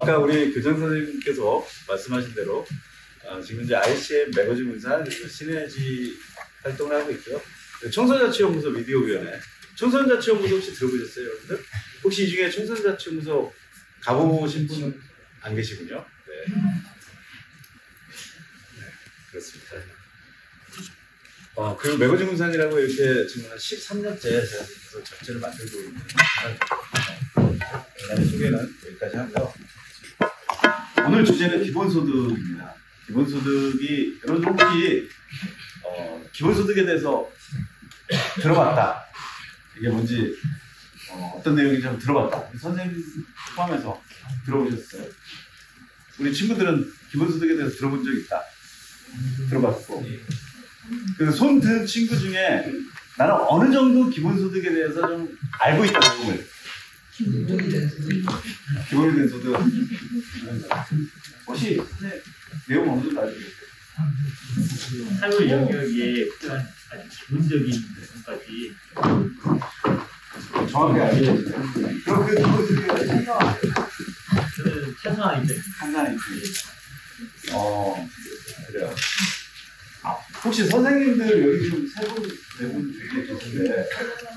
아까 우리 교장 선생님께서 말씀하신 대로 지금 이제 ICM 매거진 문산 그리고 시너지 활동을 하고 있고요. 청소년자치연구소 미디어위원회. 청소년자치연구소 혹시 들어보셨어요, 여러분들? 혹시 이 중에 청소년자치연구소 가보신 분은 안 계시군요. 네. 네, 그렇습니다. 그리고 매거진 문산이라고 이렇게 지금 한 13년째 제가 계속 전체를 만들고 있는 소개는 여기까지 하고요. 오늘 주제는 기본소득입니다. 기본소득이 여러분 혹시 기본소득에 대해서 들어봤다. 이게 뭔지 어떤 내용인지 한번 들어봤다. 선생님 포함해서 들어보셨어요? 우리 친구들은 기본소득에 대해서 들어본 적 있다. 들어봤고 그 손 든 친구 중에 나는 어느 정도 기본소득에 대해서 좀 알고 있다. 내용을 기본이 된 소득 혹시 내용 어느 정도 알고 계세요? 사회 영역에 필요한 아주 기본적인 부분까지 정확히 알고 계세요. 그럼 그 기본소득에 대해서 설명하세요. 저는 최소한인데 한간이 그래요. 혹시 선생님들 여기 좀 세 분, 네 분 계신데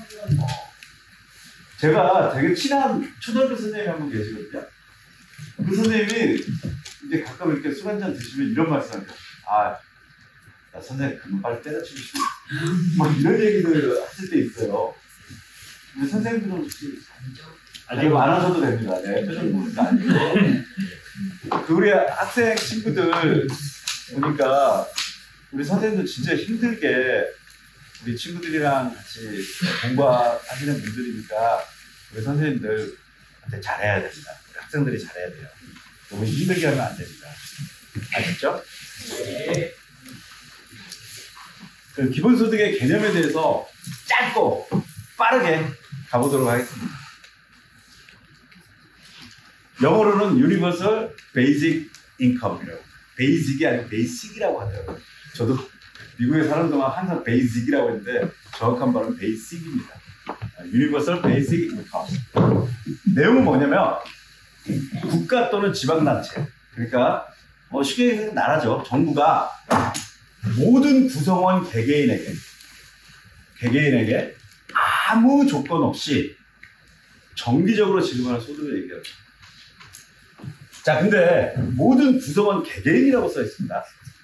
제가 되게 친한 초등학교 선생님이 한 분 계시거든요. 그 선생님이 이제 가끔 이렇게 술 한잔 드시면 이런 말씀을 해요. 나 선생님 그만 빨리 때려치고 싶어. 막 이런 얘기를 하실 때 있어요. 근데 선생님들은 혹시 아직 많아서도 됩니다. 네, 표정 보니까 아니고. 그 우리 학생 친구들 보니까 우리 선생님도 진짜 힘들게 우리 친구들이랑 같이 공부하시는 분들이니까 우리 선생님들한테 잘해야 됩니다. 우리 학생들이 잘해야 돼요. 너무 힘들게 하면 안 됩니다. 아셨죠? 네. 그 기본소득의 개념에 대해서 짧고 빠르게 가보도록 하겠습니다. 영어로는 Universal Basic Income이라고. 베이직이 아니고 베이식이라고 하더라고요. 저도 미국에 사는 동안 항상 베이직이라고 했는데 정확한 발음은 베이식입니다. Universal Basic Income. 내용은 뭐냐면 국가 또는 지방단체, 그러니까 쉽게 얘기하면 나라죠. 정부가 모든 구성원 개개인에게 아무 조건 없이 정기적으로 지급하는 소득을 얘기합니다. 자, 근데 모든 구성원 개개인이라고 써 있습니다.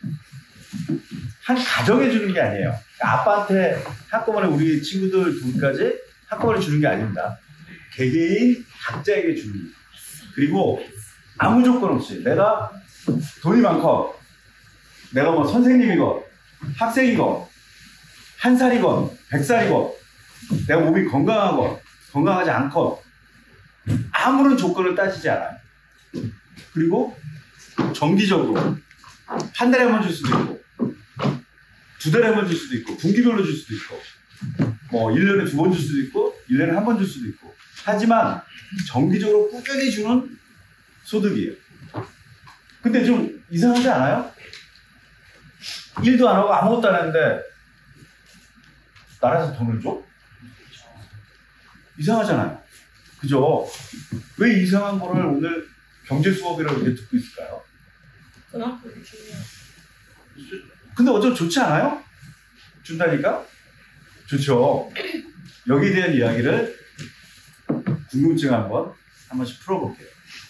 한 가정에 주는 게 아니에요. 그러니까 아빠한테 한꺼번에 우리 친구들 둘까지 한꺼번에 주는 게 아닙니다. 개개인 각자에게 주는 거예요. 그리고 아무 조건 없이 내가 돈이 많건 내가 뭐 선생님이건 학생이건 1살이건 100살이건 내가 몸이 건강하건 건강하지 않건 아무런 조건을 따지지 않아요. 그리고 정기적으로 한 달에 한 번 줄 수도 있고 2달에 한 번 줄 수도 있고 분기별로 줄 수도 있고 뭐 1년에 2번 줄 수도 있고 1년에 한 번 줄 수도 있고 하지만 정기적으로 꾸준히 주는 소득이에요. 근데 좀 이상하지 않아요? 일도 안 하고 아무것도 안 했는데 나라에서 돈을 줘? 이상하잖아요. 그죠? 왜 이상한 거를 오늘 경제 수업이라고 이렇게 듣고 있을까요? 근데 어쩌면 좋지 않아요? 준다니까? 좋죠. 여기에 대한 이야기를 궁금증 한 번씩 풀어볼게요.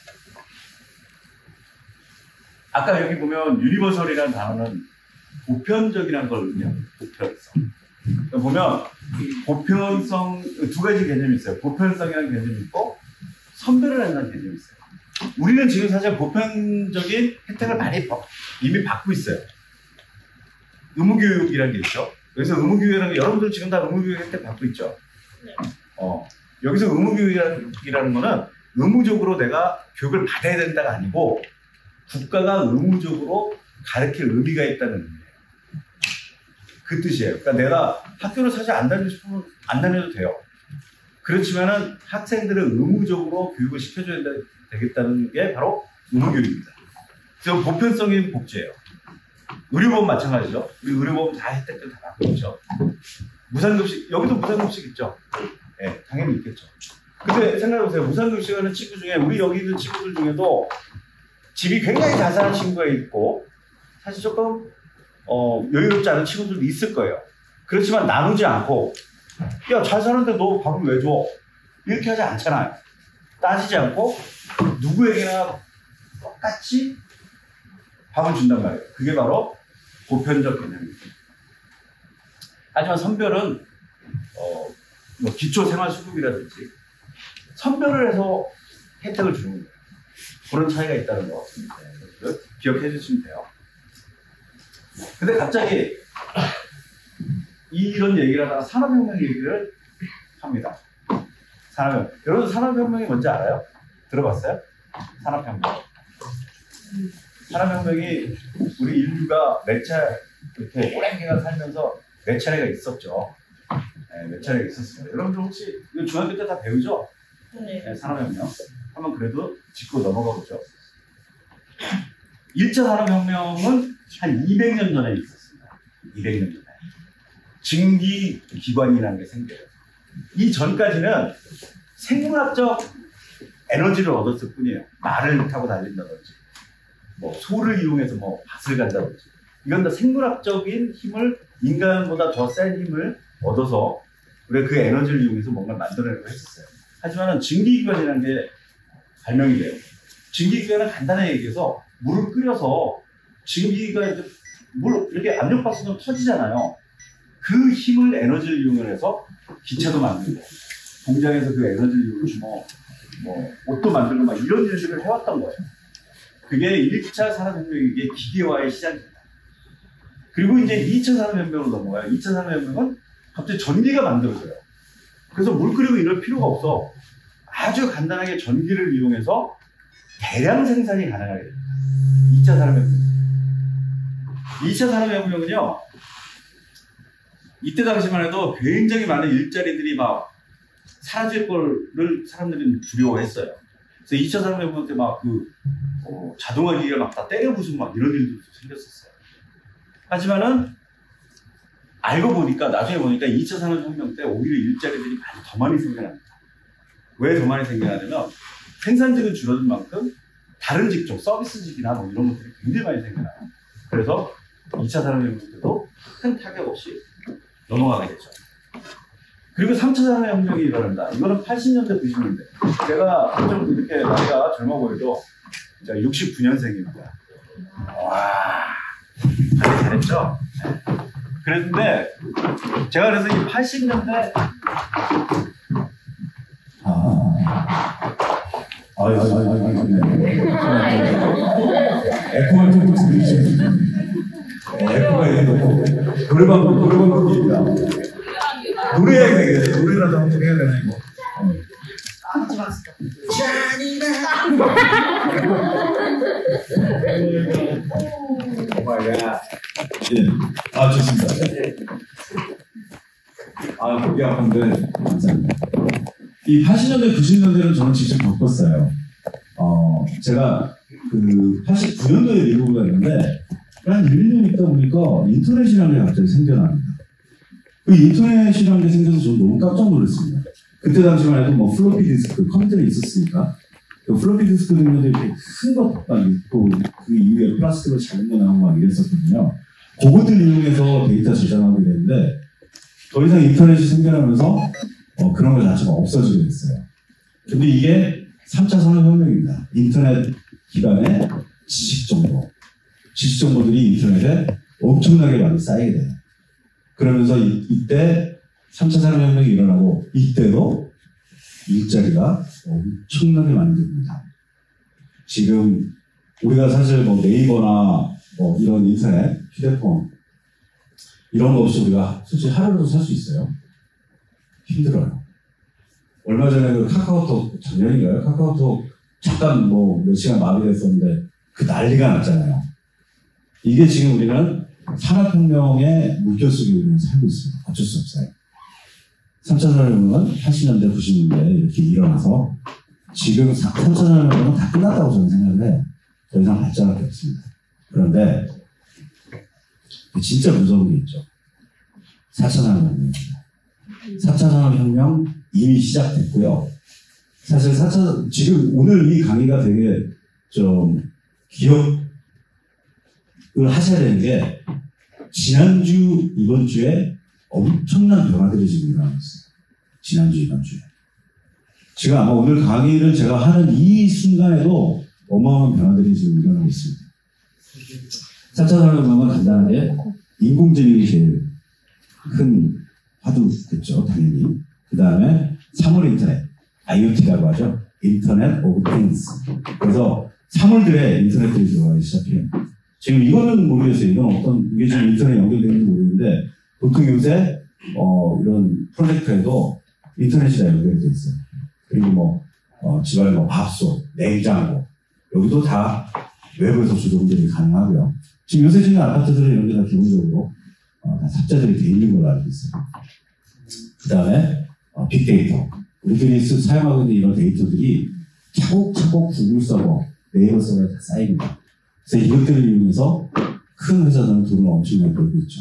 아까 여기 보면 유니버설이라는 단어는 보편적이라는 걸 의미합니다. 보편성. 그러니까 보면 보편성 두 가지 개념이 있어요. 보편성이라는 개념이 있고 선별이라는 개념이 있어요. 우리는 지금 사실 보편적인 혜택을 많이 이미 받고 있어요. 의무교육이라는 게 있죠. 여기서 의무교육이라는 게 여러분들 지금 다 의무교육 혜택 받고 있죠. 네. 여기서 의무교육이라는 거는 의무적으로 내가 교육을 받아야 된다가 아니고 국가가 의무적으로 가르칠 의미가 있다는 의미예요. 그 뜻이에요. 그러니까 내가 학교를 사실 안 다니고 싶으면 안 다녀도 돼요. 그렇지만은 학생들을 의무적으로 교육을 시켜줘야 되겠다는 게 바로 의무교육입니다. 그래서 보편성인 복지예요. 의료보험 마찬가지죠. 우리 의료보험 다 혜택들 다 받고 있죠. 무상급식, 여기도 무상급식 있죠? 네, 당연히 있겠죠. 근데 생각해보세요. 무상급식 하는 친구 중에, 우리 여기 있는 친구들 중에도 집이 굉장히 자잘한 친구가 있고, 사실 조금, 여유롭지 않은 친구들도 있을 거예요. 그렇지만 나누지 않고, 야, 잘 사는데 너 밥을 왜 줘? 이렇게 하지 않잖아요. 따지지 않고, 누구에게나 똑같이 밥을 준단 말이에요. 그게 바로 보편적 개념입니다. 하지만 선별은, 뭐 기초생활수급이라든지, 선별을 해서 혜택을 주는 거예요. 그런 차이가 있다는 거 기억해 주시면 돼요. 근데 갑자기 이런 얘기를 하다가 산업혁명 얘기를 합니다. 산업혁명. 여러분 산업혁명이 뭔지 알아요? 들어봤어요? 산업혁명. 산업혁명이 우리 인류가 몇 차례 이렇게 오랜 기간 살면서 몇 차례가 있었죠. 네, 몇 차례가 있었어요. 여러분들 혹시 이거 중학교 때 다 배우죠? 네, 산업혁명. 한번 그래도 짚고 넘어가 보죠. 1차 산업혁명은 한 200년 전에 있었습니다. 200년 전에. 증기기관이라는 게 생겨요. 이 전까지는 생물학적 에너지를 얻었을 뿐이에요. 말을 타고 달린다든지, 뭐 소를 이용해서 뭐 밭을 간다든지. 이건 다 생물학적인 힘을, 인간보다 더 센 힘을 얻어서 우리가 그 에너지를 이용해서 뭔가 만들어내려고 했었어요. 하지만은 증기기관이라는 게 발명이 돼요. 증기기관은 간단하게 얘기해서 물을 끓여서 증기가 이제 물 이렇게 압력밥솥으로 터지잖아요. 그 힘을 에너지를 이용해서 기차도 만들고 공장에서 그 에너지를 이용해서 뭐 옷도 만들고 막 이런 일들을 해왔던 거예요. 그게 1차 산업혁명이 기계화의 시작입니다. 그리고 이제 2차 산업혁명으로 넘어가요. 2차 산업혁명은 갑자기 전기가 만들어져요. 그래서 물 끓이고 이럴 필요가 없어. 아주 간단하게 전기를 이용해서 대량 생산이 가능하게 됩니다. 2차 산업혁명. 2차 산업혁명은요, 이때 당시만 해도 굉장히 많은 일자리들이 막 사라질 거를 사람들이 두려워했어요. 그래서 2차 산업혁명 때 막 자동화 기계가 막 다 때려 부수고 막 이런 일도 생겼었어요. 하지만은 알고 보니까, 나중에 보니까 2차 산업혁명 때 오히려 일자리들이 더 많이 생겨납니다. 왜 더 많이 생겨나냐면 생산직은 줄어든 만큼 다른 직종, 서비스직이나 뭐 이런 것들이 굉장히 많이 생겨나요. 그래서 2차 산업혁명 때도 큰 타격 없이 넘어가게 되죠. 그리고 3차 산업혁명이 일어납니다. 이거는 80년대, 90년대. 제가 좀 이렇게 나이가 젊어 보여도 69년생입니다. 와, 관리 잘했죠? 그랬는데, 제가 그래서 이 80년대, 에코가 좀 들리시죠? 에코가 있고, 노래방입니다. 노래해야 되겠어요. 노래라도 한번 해야 되나, 이거? 하지 마세요. 오마이갓. 예. 좋습니다. 목이 아픈데, 감사합니다. 이 80년대, 90년대를 저는 직접 겪었어요. 제가 89년도에 미국에 갔는데, 한 1, 2년 있다 보니까 인터넷이라는 게 갑자기 생겨납니다. 그 인터넷이라는 게 생겨서 저는 너무 깜짝 놀랐습니다. 그때 당시만 해도 뭐 플로피 디스크, 컴퓨터에 있었으니까, 그 플로피 디스크 등록도 이렇게 큰 것만 있고, 그 이후에 플라스틱으로 작은 거 나오고 막 이랬었거든요. 그것들 이용해서 데이터 저장하게 되는데, 더 이상 인터넷이 생겨나면서 그런 거 자체가 없어지게 됐어요. 근데 이게 3차 산업혁명입니다. 인터넷 기반의 지식 정보들이 인터넷에 엄청나게 많이 쌓이게 돼요. 그러면서 이때 3차 산업혁명이 일어나고, 이때도 일자리가 엄청나게 만듭니다. 지금 우리가 사실 뭐 네이버나 뭐 이런 인터넷, 휴대폰 이런 거 없이 우리가 솔직히 하루라도 살 수 있어요? 힘들어요. 얼마 전에 그 카카오톡, 작년인가요? 카카오톡 잠깐 뭐 몇 시간 마비됐었는데 그 난리가 났잖아요. 이게 지금 우리는 산업혁명의 물결 속에 우리는 살고 있습니다. 어쩔 수 없어요. 3차 산업혁명은 80년대, 90년대에 이렇게 일어나서 지금 3차 산업혁명은 다 끝났다고 저는 생각을 해요. 더 이상 발전할 게 없습니다. 그런데 진짜 무서운 게 있죠. 4차 산업혁명입니다. 4차 산업혁명 이미 시작됐고요. 사실 4차, 지금 오늘 이 강의가 되게 좀 기억을 하셔야 되는 게, 지난주, 이번 주에 엄청난 변화들이 지금 일어나고 있어요. 지난주, 이번 주에. 지금 아마 오늘 강의를 제가 하는 이 순간에도 어마어마한 변화들이 지금 일어나고 있습니다. 4차 산업혁명은 간단하게 인공지능이 제일 큰 화두겠죠, 당연히. 그 다음에 사물 인터넷, IoT라고 하죠. 인터넷 오브 띵스. 그래서 사물들의 인터넷들이 들어가기 시작해요. 지금 이거는 모르겠어요. 이게 지금 인터넷 연결되는지 모르겠는데, 보통 요새, 이런 프로젝트에도 인터넷이 다 연결되어 있어요. 그리고 집안에 밥솥, 냉장고, 여기도 다 외부에서 조정들이 가능하고요. 지금 요새 짓는 아파트들은 이런 게 다 기본적으로 다 탑재들이 돼 있는 걸로 알고 있어요. 그 다음에 빅데이터. 우리들이 사용하고 있는 이런 데이터들이 차곡차곡 구글 서버, 네이버 서버에 다 쌓입니다. 그래서 이것들을 이용해서 큰 회사들은 돈을 엄청나게 벌고 있죠.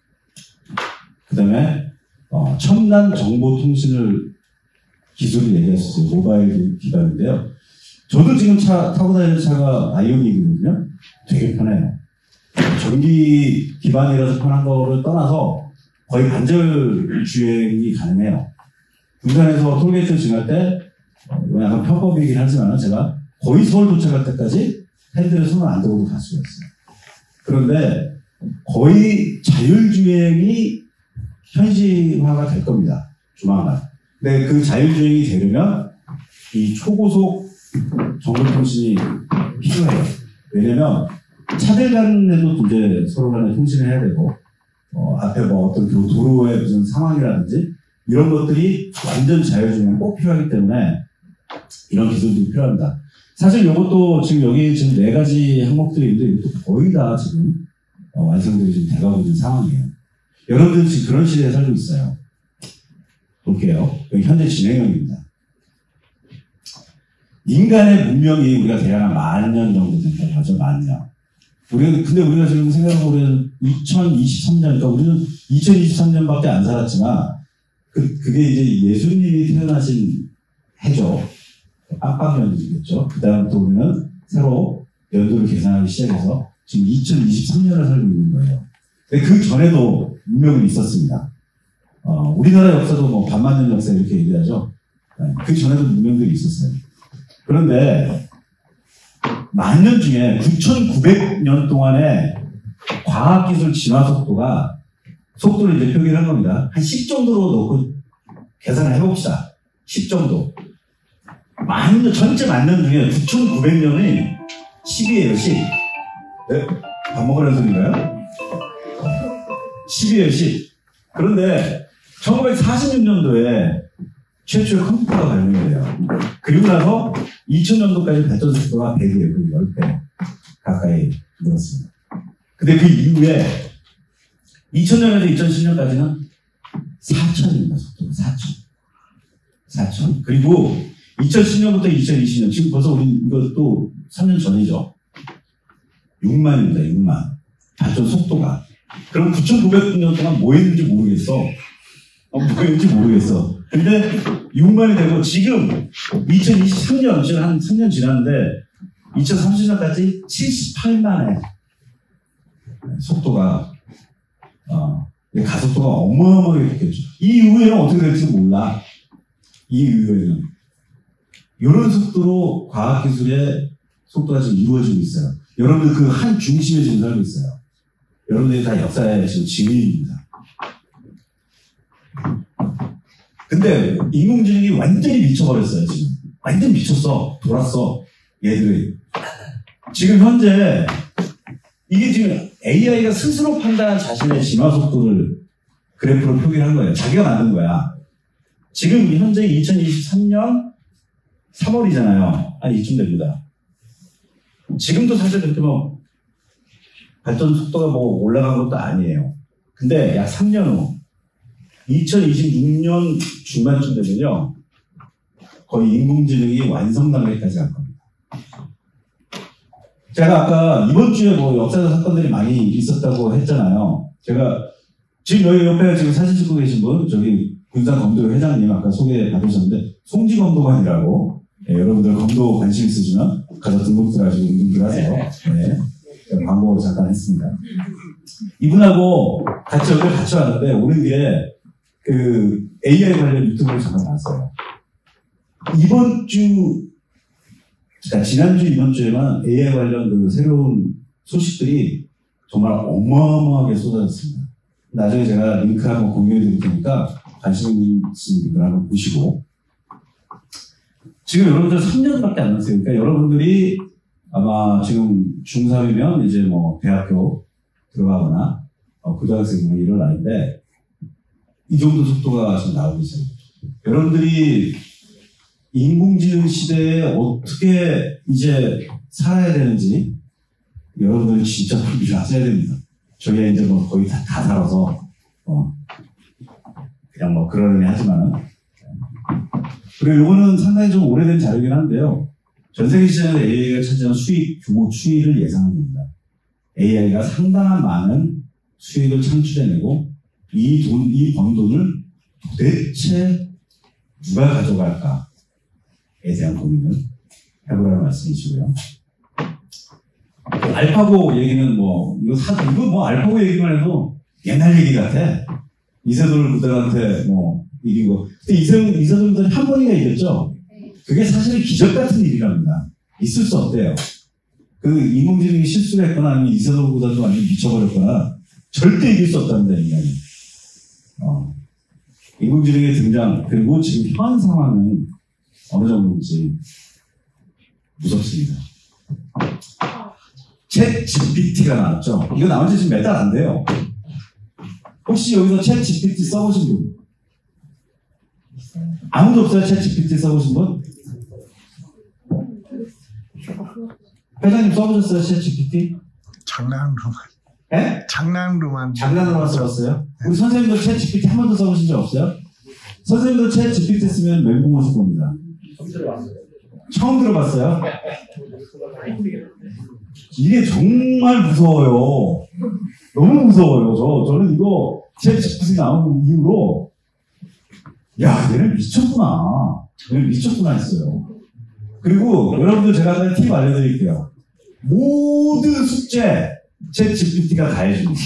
그 다음에 첨단 정보통신을 기술을 얘기했었어요. 모바일 기반인데요. 저도 지금 타고 다니는 차가 아이오닉이거든요. 되게 편해요. 전기 기반이라서 편한 거를 떠나서 거의 반절 주행이 가능해요. 부산에서 톨게이트 지날 때 약간 편법이긴 하지만 제가 거의 서울 도착할 때까지 핸들에 손을 안 대고도 갈 수가 있어요. 그런데 거의 자율주행이 현실화가 될 겁니다. 조만간. 근데 그 자율주행이 되려면 이 초고속 정보통신이 필요해요. 왜냐면 차들 간에도 이제 서로 간에 통신을 해야 되고 앞에 어떤 도로의 무슨 상황이라든지 이런 것들이 완전 자율주행 꼭 필요하기 때문에 이런 기술들이 필요합니다. 사실 이것도 지금 여기 지금 4가지 항목들이 있는데 이것도 거의 다 지금 완성되기 지금 돼가고 있는 상황이에요. 여러분들 지금 그런 시대에 살고 있어요. 볼게요. 여기 현재 진행형입니다. 인간의 문명이 우리가 대략 한 10,000년 정도 된다고 하죠. 10,000년. 근데 우리가 지금 생각해보면 2023년, 그러니까 우리는 2023년밖에 안 살았지만 그게 이제 예수님이 태어나신 해죠. 깜빡연도겠죠. 그 다음부터 우리는 새로 연도를 계산하기 시작해서 지금 2023년을 살고 있는 거예요. 근데 그 전에도 문명은 있었습니다. 우리나라 역사도 반 맞는 역사 이렇게 얘기하죠. 그 전에도 문명들이 있었어요. 그런데 10,000년 중에 9,900년 동안의 과학기술 진화 속도를 이제 표기를 한 겁니다. 한 10 정도로 놓고 계산을 해봅시다. 10 정도. 전체 10,000년 중에 9,900년이 10이에요, 10. 네? 밥 먹으라는 소리인가요? 10이에요, 10. 그런데 1946년도에 최초의 컴퓨터가 발명이 돼요. 그리고 나서 2000년도까지 발전 속도가 100이에요. 거의 10배 가까이 늘었습니다. 근데 그 이후에 2000년에서 2010년까지는 4,000입니다. 속도가 4,000. 그리고 2010년부터 2020년, 지금 벌써 우리 이거 또 3년 전이죠. 6만입니다. 6만. 발전 속도가. 그럼 9,900년 동안 뭐 했는지 모르겠어. 근데 6만이 되고 지금 2023년, 지금 한 3년 지났는데 2030년까지 78만의 속도가 가속도가 어마어마하게 됐겠죠. 이 이후에는 어떻게 될지 몰라. 이 이후에는 이런 속도로 과학기술의 속도가 지금 이루어지고 있어요. 여러분들 그 한 중심에 지금 살고 있어요. 여러분들이 다 역사의 지금 증인입니다. 근데 인공지능이 완전히 미쳐버렸어요. 지금 완전 미쳤어. 돌았어. 얘들이 지금 현재 이게 지금 AI가 스스로 판단한 자신의 진화 속도를 그래프로 표기한 거예요. 자기가 만든 거야. 지금 현재 2023년 3월이잖아요. 이쯤 됩니다. 지금도 사실 그렇게 발전 속도가 올라간 것도 아니에요. 근데 약 3년 후 2026년 중반쯤 되면요, 거의 인공지능이 완성 단계까지 갈 겁니다. 제가 아까 이번 주에 역사적 사건들이 많이 있었다고 했잖아요. 제가 지금 여기 옆에 지금 사진 찍고 계신 분, 저기 군산 검도 회장님 아까 소개 받으셨는데 송지검도관이라고 여러분들 검도 관심 있으시면 가서 등록들 하시고 운동들 하세요. 네. 광고 잠깐 했습니다. 이분하고 같이 여기 같이 왔는데 오는 길에 그 AI 관련 유튜브를 잠깐 봤어요. 이번 주, 그러니까 지난주 이번 주에만 AI 관련 그 새로운 소식들이 정말 어마어마하게 쏟아졌습니다. 나중에 제가 링크 한번 공유해 드릴 테니까 관심 있는 분들 한번 보시고. 지금 여러분들 3년밖에 안 남았어요. 그러니까 여러분들이 아마 지금 중3이면 이제 뭐 대학교 들어가거나 고등학생이나 이런 나이인데 이 정도 속도가 지금 나오고 있어요. 여러분들이 인공지능 시대에 어떻게 이제 살아야 되는지 여러분들이 진짜 준비를 하셔야 됩니다. 저희가 이제 뭐 거의 다 살아서 그냥 뭐 그러려니 하지만은. 그리고 이거는 상당히 좀 오래된 자료긴 한데요. 전 세계 시장에서 AI가 차지하는 수익 규모 추이를 예상합니다. AI가 상당한 많은 수익을 창출해내고 이 번 돈을 도대체 누가 가져갈까에 대한 고민을 해보라는 말씀이시고요. 알파고 얘기는 이거 뭐 알파고 얘기만 해도 옛날 얘기 같아. 이세돌 부대한테 이긴 거. 근데 이세돌 부대는 한 번이나 이겼죠? 그게 사실은 기적 같은 일이랍니다. 있을 수 없대요. 그 인공지능이 실수를 했거나 아니면 이세돌 부대도 완전 미쳐버렸거나 절대 이길 수 없답니다, 인간이. 인공지능의 등장, 그리고 지금 현 상황은 어느 정도인지 무섭습니다. 챗 GPT가 나왔죠? 이거 나온 지 지금 몇 달 안 돼요. 혹시 여기서 챗 GPT 써보신 분? 아무도 없어요? 챗 GPT 써보신 분? 회장님 써보셨어요? 챗 GPT? 장난으로만. 예? 장난으로만 써봤어요? 우리 선생님도 챗 GPT 한 번도 써보신 적 없어요? 선생님도 챗 GPT 쓰면 멘붕 오실 겁니다. 처음 들어봤어요? 이게 정말 무서워요. 너무 무서워요. 저는 이거 챗 GPT 나온 이후로 야, 얘는 미쳤구나. 얘는 미쳤구나 했어요. 그리고 여러분들 제가 하나 팁 알려드릴게요. 모든 숙제 챗 GPT가 다 해줍니다.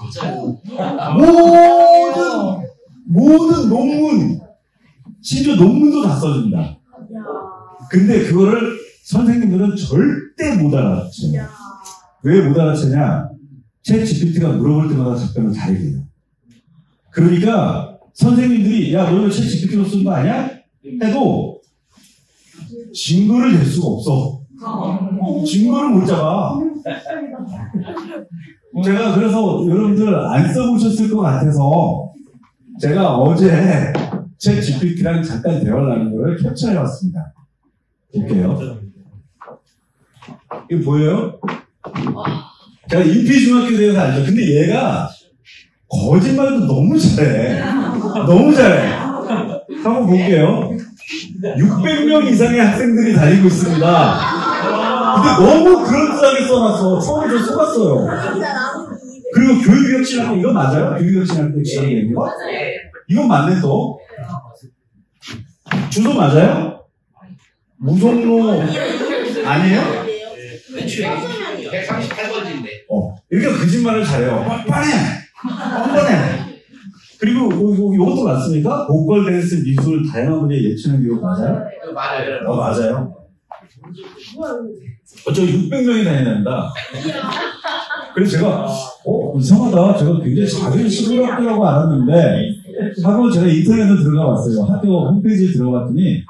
모든 논문, 심지어 논문도 다 써줍니다. 근데 그거를 선생님들은 절대 못 알아채요. 왜 못 알아채냐? 챗 GPT가 물어볼 때마다 답변을 다 해줘요. 그러니까 선생님들이 야, 너 이거 챗 GPT로 쓴 거 아니야? 해도 증거를 낼 수가 없어. 증거를 못 잡아. 제가 그래서 여러분들 안 써보셨을 것 같아서 제가 어제 챗 GPT랑 잠깐 대화를 나눈 걸 캡처해왔습니다. 볼게요. 이거 보여요? 제가 인피중학교 대회에서 알죠. 근데 얘가 거짓말도 너무 잘해. 너무 잘해. 한번 볼게요. 600명 이상의 학생들이 다니고 있습니다. 근데 너무 그럴듯하게 써놨어. 처음에 저 속았어요. 그리고 교육혁신학교 이거 맞아요? 교육혁신학교 지정이 있는 거? 이건 맞네 또. 주소 맞아요? 무송로 아니에요? 138번지인데. 이렇게 거짓말을 잘해요. 뻔뻔해. 그리고 이것도 맞습니까? 보컬, 댄스, 미술, 다양한 분야의 예체능 교육 맞아요? 맞아요. 맞아요. 저 600명이 다닌답니다. 그래서 제가 이상하다. 제가 굉장히 작은 시골 학교라고 알았는데 하고 제가 인터넷에 들어가 봤어요. 학교 홈페이지에 들어가 봤더니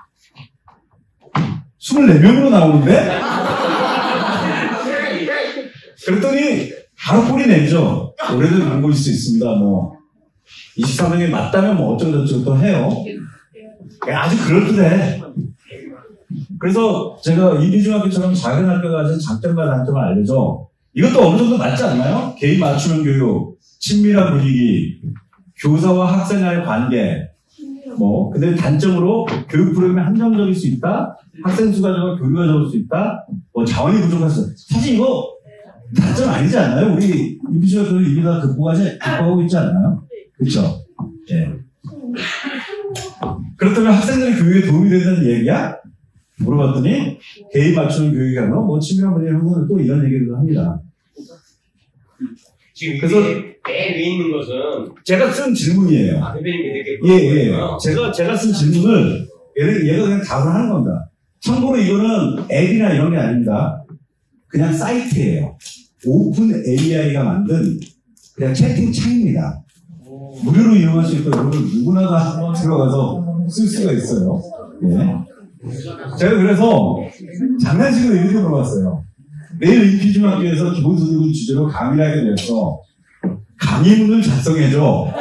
24명으로 나오는데? 그랬더니 바로 꼴이 내죠. 올해도 광고일 수 있습니다. 24명이 맞다면 어쩌고저쩌고 또 해요. 아주 그럴듯해. 그래서 제가 이비중학교처럼 작은 학교가 가진 장점과 단점을 알려줘. 이것도 어느 정도 맞지 않나요? 개인 맞춤형 교육, 친밀한 분위기, 교사와 학생과의 관계. 근데 단점으로 교육 프로그램이 한정적일 수 있다. 학생 수가 적어 교류가 적을 수 있다. 자원이 부족할 수 있다. 사실 이거 단점 아니지 않나요? 우리 이비중학교는 이미 다 극복하고 있지 않나요? 그렇죠? 예. 그렇다면 학생들의 교육에 도움이 된다는 얘기야? 물어봤더니 개인 맞추는 교육이라면 뭐 치밀한 분야의 형사는 또 이런 얘기를 합니다. 지금 그래서- 이게 맨 위에 있는 것은 제가 쓴 질문이에요. 대표님이 이렇게 예. 제가 쓴 질문을 얘가 그냥 답을 하는 겁니다. 참고로 이거는 앱이나 이런 게 아닙니다. 그냥 사이트예요. 오픈 AI가 만든 그냥 채팅창입니다. 무료로 이용할 수 있고 여러분 누구나 다 들어가서 쓸 수가 있어요. 예. 제가 그래서 장난식으로 이렇게 물어봤어요. 내일 인피중학교에서 기본소득을 주제로 강의를 하게 되어서 강의문을 작성해줘.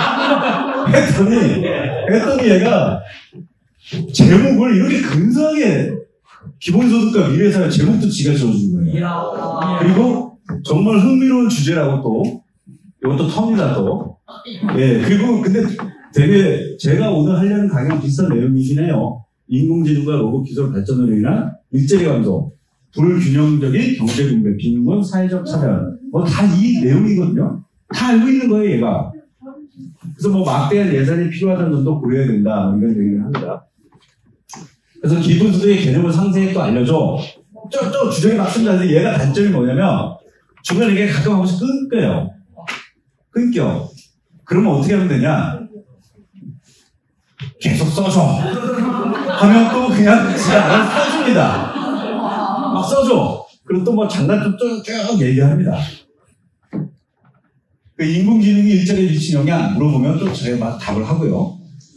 했더니 얘가 제목을 이렇게 근사하게 기본소득과 미래사회 제목도 지가 지어준 거예요. 그리고 정말 흥미로운 주제라고 또 이것도 텁니다 또. 예, 그리고 근데 되게 제가 오늘 하려는 강의랑 비슷한 내용이긴 해요. 인공지능과 로봇 기술 발전으로 인한 일자리 감소, 불균형적인 경제 분배, 빈곤, 사회적 차별, 뭐 다 이 내용이거든요. 다 알고 있는 거예요, 얘가. 그래서 뭐 막대한 예산이 필요하다는 점도 고려해야 된다, 뭐 이런 얘기를 합니다. 그래서 기본소득의 개념을 상세히 또 알려줘. 저 주제가 맞습니다. 근데 얘가 단점이 뭐냐면 중간에 이게 가끔 한 번씩 끊겨. 그러면 어떻게 하면 되냐? 계속 써줘. 하면 또 그냥 지가 알아서 써줍니다. 막 써줘. 그리고 또 뭐 장난좀 쭉 얘기합니다. 그 인공지능이 일자리에 미친 영향 물어보면 또 제가 막 답을 하고요.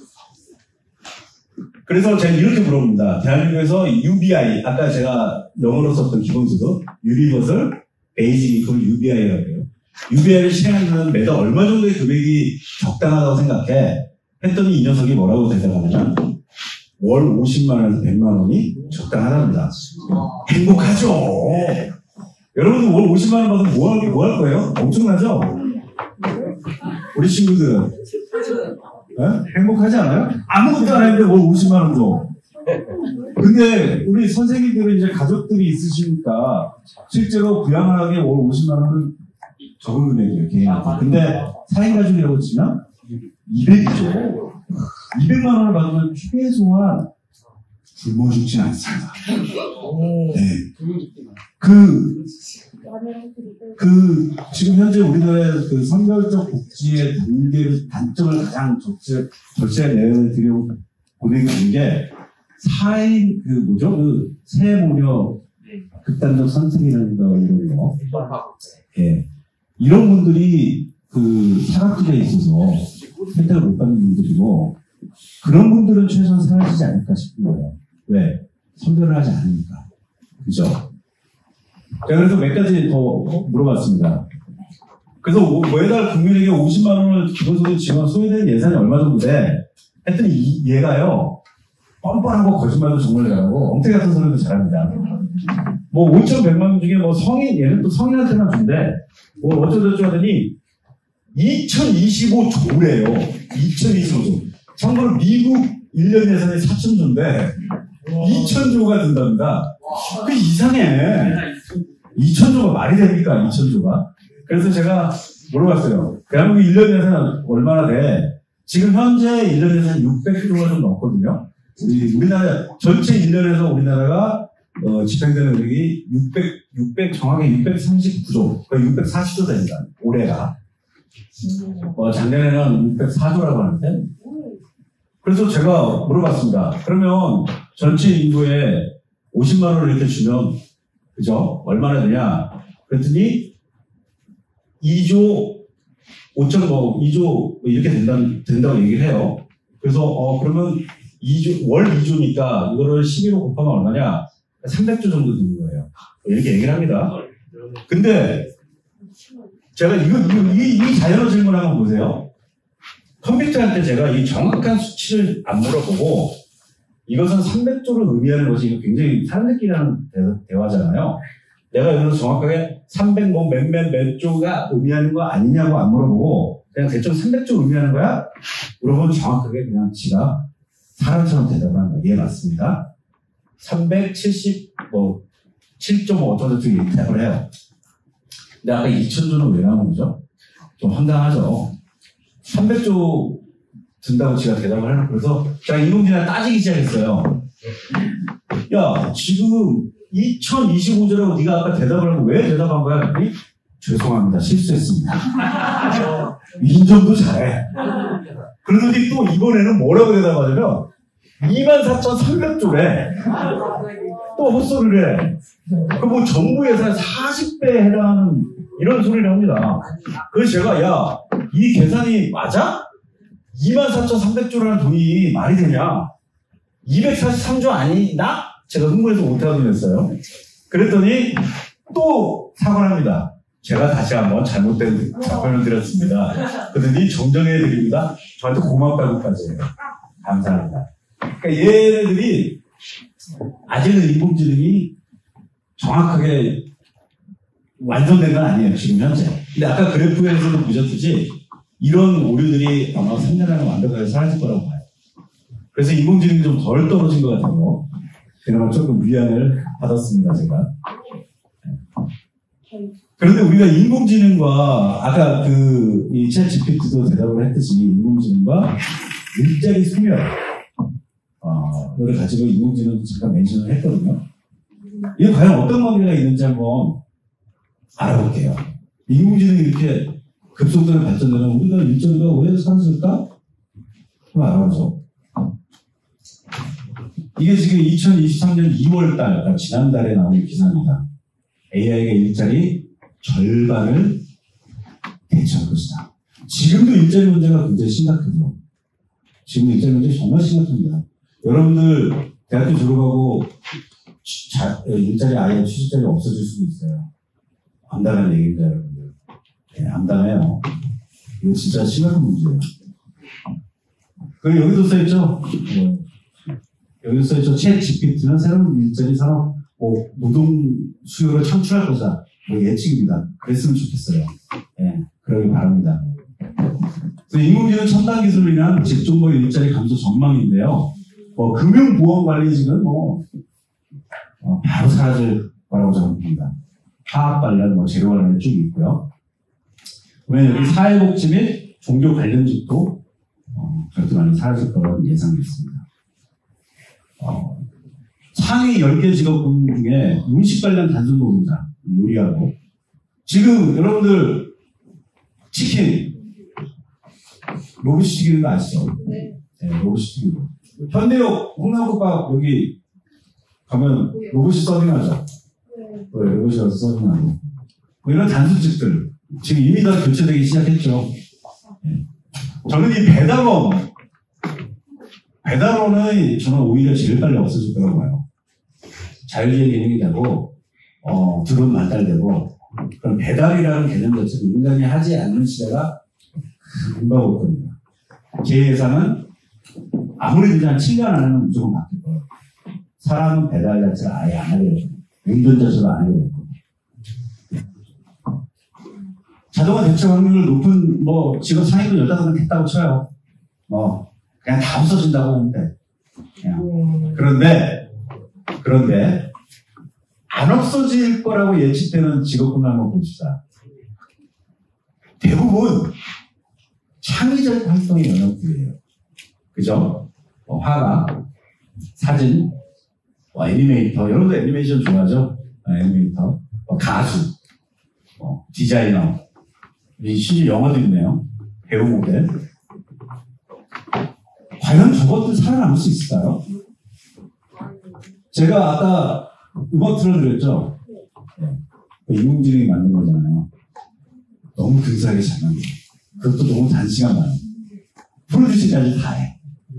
그래서 제가 이렇게 물어봅니다. 대한민국에서 UBI, 아까 제가 영어로 썼던 기본소득, Universal Basic Income UBI라고 해요. UBI를 실행하는 매달 얼마 정도의 금액이 적당하다고 생각해? 했더니 이 녀석이 뭐라고 대답하냐면 월 50만 원에서 100만 원이 적당하답니다. 행복하죠? 여러분들 월 50만 원 받으면 뭐 할 거예요? 엄청나죠? 우리 친구들은 행복하지 않아요? 아무것도 안 했는데 월 50만 원 줘. 근데 우리 선생님들은 이제 가족들이 있으시니까 실제로 부양하게 월 50만 원은 적은 금액이에요, 개인한테. 근데 4인 가족이라고 치면 200이죠. 200만 원을 받으면 최소한 굶어 죽진 않습니다. 네. 지금 현재 우리나라의 그 선별적 복지의 단점을 가장 절제해 내보내는 게 4인 세모녀 극단적 선택이라는 거 이런 거. 예. 이런 분들이 사각지대에 있어서 혜택을 못 받는 분들이고, 그런 분들은 최소한 사라지지 않을까 싶은 거예요. 왜? 선별을 하지 않으니까. 그죠? 제가 그래서 몇 가지 더 물어봤습니다. 그래서 매달 국민에게 50만 원을 기본소득 지원 소요되는 예산이 얼마 정도 돼? 했더니 얘가요, 뻔뻔하고 거짓말도 정말 잘하고 엉터리 같은 소리도 잘합니다. 뭐 5,100만 원 중에 뭐 얘는 또 성인한테만 준대. 뭐 어쩌고저쩌고 하더니 2025조래요. 2025조. 참고로 미국 1년 예산이 4,000조인데 2,000조가 든답니다. 그 이상해. 2,000조가 말이 됩니까? 2,000조가. 그래서 제가 물어봤어요. 대한민국 1년 예산 얼마나 돼? 지금 현재 1년 예산 600조가 좀 넘거든요. 우리나라 전체 1년에서 우리나라가 집행되는 금액이 정확히 639조, 거의 640조 됩니다. 올해가. 작년에는 604조라고 하는데. 그래서 제가 물어봤습니다. 그러면 전체 인구에 50만 원을 이렇게 주면, 그죠? 얼마나 되냐? 그랬더니 2조 2조 이렇게 된다고 얘기를 해요. 그래서 그러면 월 2조니까 이거를 12로 곱하면 얼마냐? 300조 정도 되는 거예요. 이렇게 얘기를 합니다. 근데 제가 이 자연어 질문 한번 보세요. 컴퓨터한테 제가 이 정확한 수치를 안 물어보고 이것은 300조를 의미하는 것이 이거 굉장히 사람들끼리 하는 대화잖아요. 내가 여기서 정확하게 300 몇 조가 의미하는 거 아니냐고 안 물어보고 그냥 대충 300조 의미하는 거야? 물어보면 정확하게 그냥 지가 사람처럼 대답을 하는 거예요. 예, 맞습니다. 370, 7조 어쩌고저쩌고 이렇게 대답을 해요. 근데 아까 2,000조는 왜 나온 거죠? 좀 황당하죠. 300조 든다고 제가 대답을 해놓고 그래서 제가 인공지능을 따지기 시작했어요. 야, 지금 2025년이라고 네가 아까 대답을 하고 왜 대답한 거야? 그랬더니 죄송합니다. 실수했습니다. 인정도 잘해. 그러더니 또 이번에는 뭐라고 대답하냐면 24,300조래. 또 헛소리를 해. 그 뭐 정부 예산 40배에 해당하는 이런 소리를 합니다. 그래서 제가 야, 이 계산이 맞아? 24,300조라는 돈이 말이 되냐? 243조 아니나? 제가 흥분해서 못하게 됐어요. 그랬더니 또 사과를 합니다. 제가 다시 한번 잘못된 답변을 드렸습니다. 그러더니 정정해 드립니다. 저한테 고맙다고까지 해요. 감사합니다. 그러니까 얘네들이 아직은 인공지능이 정확하게 완성된 건 아니에요. 지금 현재. 근데 아까 그래프에서도 보셨듯이 이런 오류들이 아마 3년 안에 완벽하게 사라질 거라고 봐요. 그래서 인공지능이 좀 덜 떨어진 것 같아요. 그나마 조금 위안을 받았습니다, 제가. 그런데 우리가 인공지능과 아까 이 챗 GPT도 대답을 했듯이 인공지능과 일자리 소멸 를 가지고 인공지능도 잠깐 멘션을 했거든요. 이게 과연 어떤 관계가 있는지 한번 알아볼게요. 인공지능이 이렇게 급속도로 발전되면 우리가 일자리가 왜 사라질까? 그럼 알아보죠. 이게 지금 2023년 2월달, 그러니까 지난달에 나온 기사입니다. AI가 일자리 절반을 대체할 것이다. 지금도 일자리 문제가 굉장히 심각하죠. 지금 일자리 문제 정말 심각합니다. 여러분들 대학교 졸업하고 일자리 아예 취직자리 없어질 수도 있어요. 암담한 얘기입니다, 여러분들. 네, 암담해요. 이거 진짜 심각한 문제예요. 그리고 여기도 써있죠? 여기도 써있죠? 챗 GPT는 새로운 일자리 산업, 노동 수요를 창출할 거다. 예측입니다. 그랬으면 좋겠어요. 네, 그러길 바랍니다. 인공지능 첨단 기술로 인한 직종별 일자리 감소 전망인데요. 금융보험관리직은 바로 사라질 거라고 저는 봅니다. 화학 관련, 재료 관련 쭉 있고요. 그러면 여기 사회복지 및 종교 관련직도 그렇게 많이 사라질 거라고 예상됐습니다. 상위 10개 직업군 중에 음식 관련 단순 노동자, 요리하고 지금 여러분들 치킨 로봇이 튀기는 거 아시죠? 네, 로봇이 튀기는 거. 현대역 홍남국밥 여기 가면 로봇이 서빙하죠? 네. 로봇이 와서 서빙하고. 이런 단순직들 지금 이미 다 교체되기 시작했죠. 네. 저는 이 배달원은 저는 오히려 제일 빨리 없어질 거라고 봐요. 자율주행 개념이 되고, 드론 만달되고, 그럼 배달이라는 개념 자체를 인간이 하지 않는 시대가 금방 올 겁니다. 제 예상은 아무리 그냥 7년 안에는 무조건 바뀔 거예요. 사람 배달 자체를 아예 안 하게 될 겁니다. 운전 자체를 안 하게 될 겁니다. 자동화 대체 확률 높은 직업 상위도 15명 했다고 쳐요. 그냥 다 없어진다고 보면 돼. 그런데 안 없어질 거라고 예측되는 직업군을 한번 봅시다. 대부분 창의적 활동의 영역들이에요. 그죠? 화가, 사진, 애니메이터. 여러분도 애니메이션 좋아하죠? 애니메이터. 가수, 디자이너. 심지어 영화도 있네요. 배우 모델. 과연 저것들 살아남을 수 있을까요? 제가 아까 음악 틀어드렸죠? 인공지능이 만든 거잖아요. 너무 근사하게 잘 만들어. 그것도 너무 단시간 만들어. 프로듀싱까지 다 해.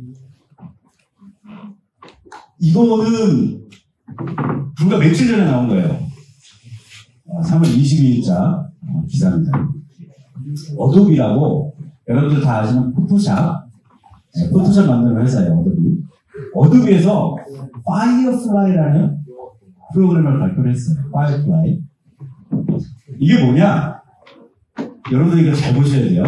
이거는 불과 며칠 전에 나온 거예요. 3월 22일자 기사입니다. 어도비라고 여러분들 다 아시는 포토샵 만드는 회사예요. 어도비에서 파이어플라이라는 프로그램을 발표를 했어요. 파이어플라이. 이게 뭐냐? 여러분들 이거 잘 보셔야 돼요.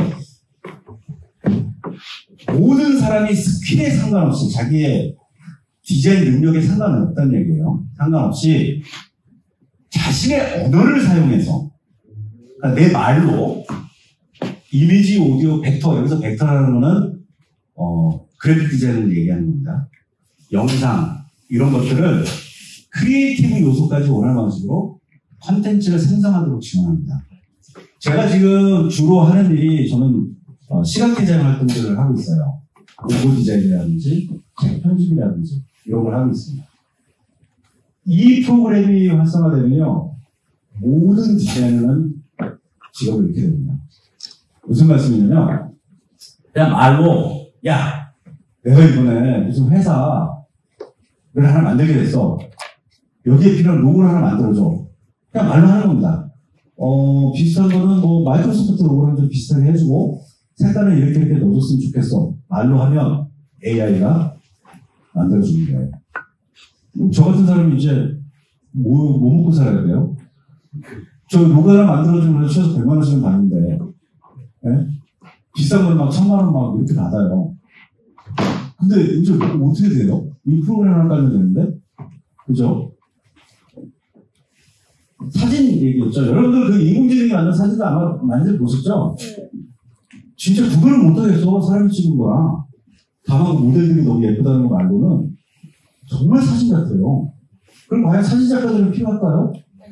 모든 사람이 스킬에 상관없이 자기의 디자인 능력에 상관없다는 얘기예요. 상관없이 자신의 언어를 사용해서 그러니까 내 말로 이미지, 오디오, 벡터, 여기서 벡터라는 거는 그래픽 디자인을 얘기하는 겁니다. 영상, 이런 것들을 크리에이티브 요소까지 원하는 방식으로 컨텐츠를 생성하도록 지원합니다. 제가 지금 주로 하는 일이 저는 시각 디자인 활동들을 하고 있어요. 로고 디자인이라든지 책 편집이라든지 이런 걸 하고 있습니다. 이 프로그램이 활성화되면요, 모든 디자이너는 직업을 잃게 됩니다. 무슨 말씀이냐면, 그냥 말로, 야, 내가 이번에 무슨 회사를 하나 만들게 됐어. 여기에 필요한 로고를 하나 만들어줘. 그냥 말로 하는 겁니다. 비슷한 거는 뭐 마이크로소프트 로고랑 좀 비슷하게 해주고, 색깔을 이렇게 넣어줬으면 좋겠어. 말로 하면 AI가 만들어주는 거예요. 저 같은 사람이 이제 뭐 먹고 살아야 돼요? 저 로고 하나 만들어주면 최소 100만 원씩은 받는데, 네? 비싼 건 막 1000만 원 막 이렇게 받아요. 근데 이제 어떻게 돼요? 이 프로그램 하나 깔면 되는데? 그죠? 사진 얘기였죠. 여러분들 그 인공지능이 만든 사진도 아마 많이들 보셨죠? 진짜 구분을 못하겠어, 사람이 찍은 거랑. 다만 모델들이 너무 예쁘다는 거 말고는 정말 사진 같아요. 그럼 과연 사진 작가들은 필요할까요?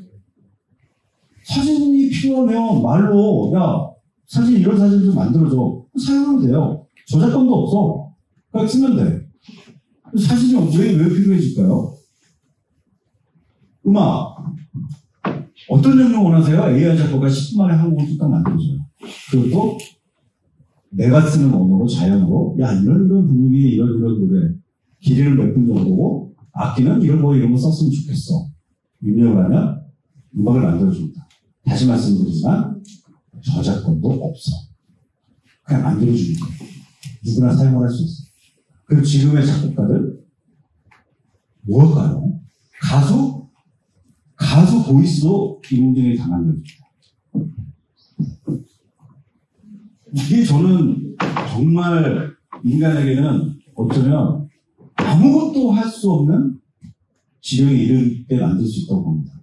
사진이 필요하면 말로, 야, 사진 이런 사진 좀 만들어줘. 사용하면 돼요. 저작권도 없어. 그냥 쓰면 돼. 사진이 왜 필요해질까요? 음악. 어떤 종류 원하세요? AI 작가가 10분 만에 한 곡을 뚝딱 만들어줘요. 그리고 내가 쓰는 언어로 자연으로, 야, 이런 분위기, 이런 노래. 길이는 몇 분 정도고, 악기는 이런 거 썼으면 좋겠어. 입력을 하면 음악을 만들어줍니다. 다시 말씀드리지만, 저작권도 없어. 그냥 만들어주는 거예요. 누구나 사용을 할 수 있어. 그리고 지금의 작곡가들, 뭘까요? 가수 보이스도 인공지능이 다 만들어줍니다. 이게 저는 정말 인간에게는 어쩌면 아무것도 할 수 없는 지경에 이를 때 만들 수 있다고 봅니다.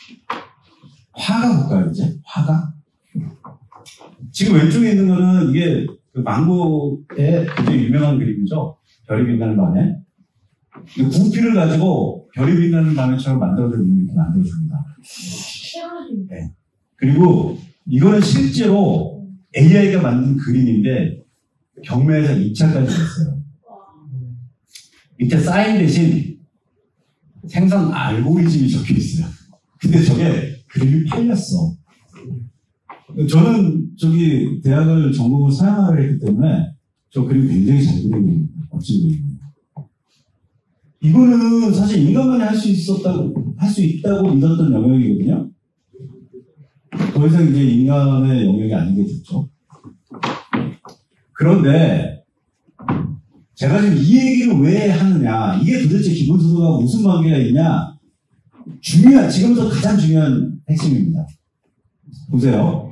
화가 볼까요, 이제? 화가? 지금 왼쪽에 있는 거는 이게 그 망고의 굉장히 유명한 그림이죠. 별이 빛나는 밤에. 구피를 가지고 별이 빛나는 밤에처럼 만들어줍니다. 네. 그리고 이거는 실제로 AI가 만든 그림인데 경매에서 2차까지 됐어요. 밑에 사인 대신 생산 알고리즘이 적혀 있어요. 근데 저게 그림이 팔렸어. 저는 대학을 전공을 사양화를 했기 때문에 저 그림 굉장히 잘 그리는 멋진 그림이에요. 이거는 사실 인간만이 할 수 있다고 믿었던 영역이거든요. 더 이상 이제 인간의 영역이 아니게 됐죠. 그런데 제가 지금 이 얘기를 왜 하느냐, 이게 도대체 기본소득하고 무슨 관계가 있냐, 지금부터 가장 중요한 핵심입니다. 보세요.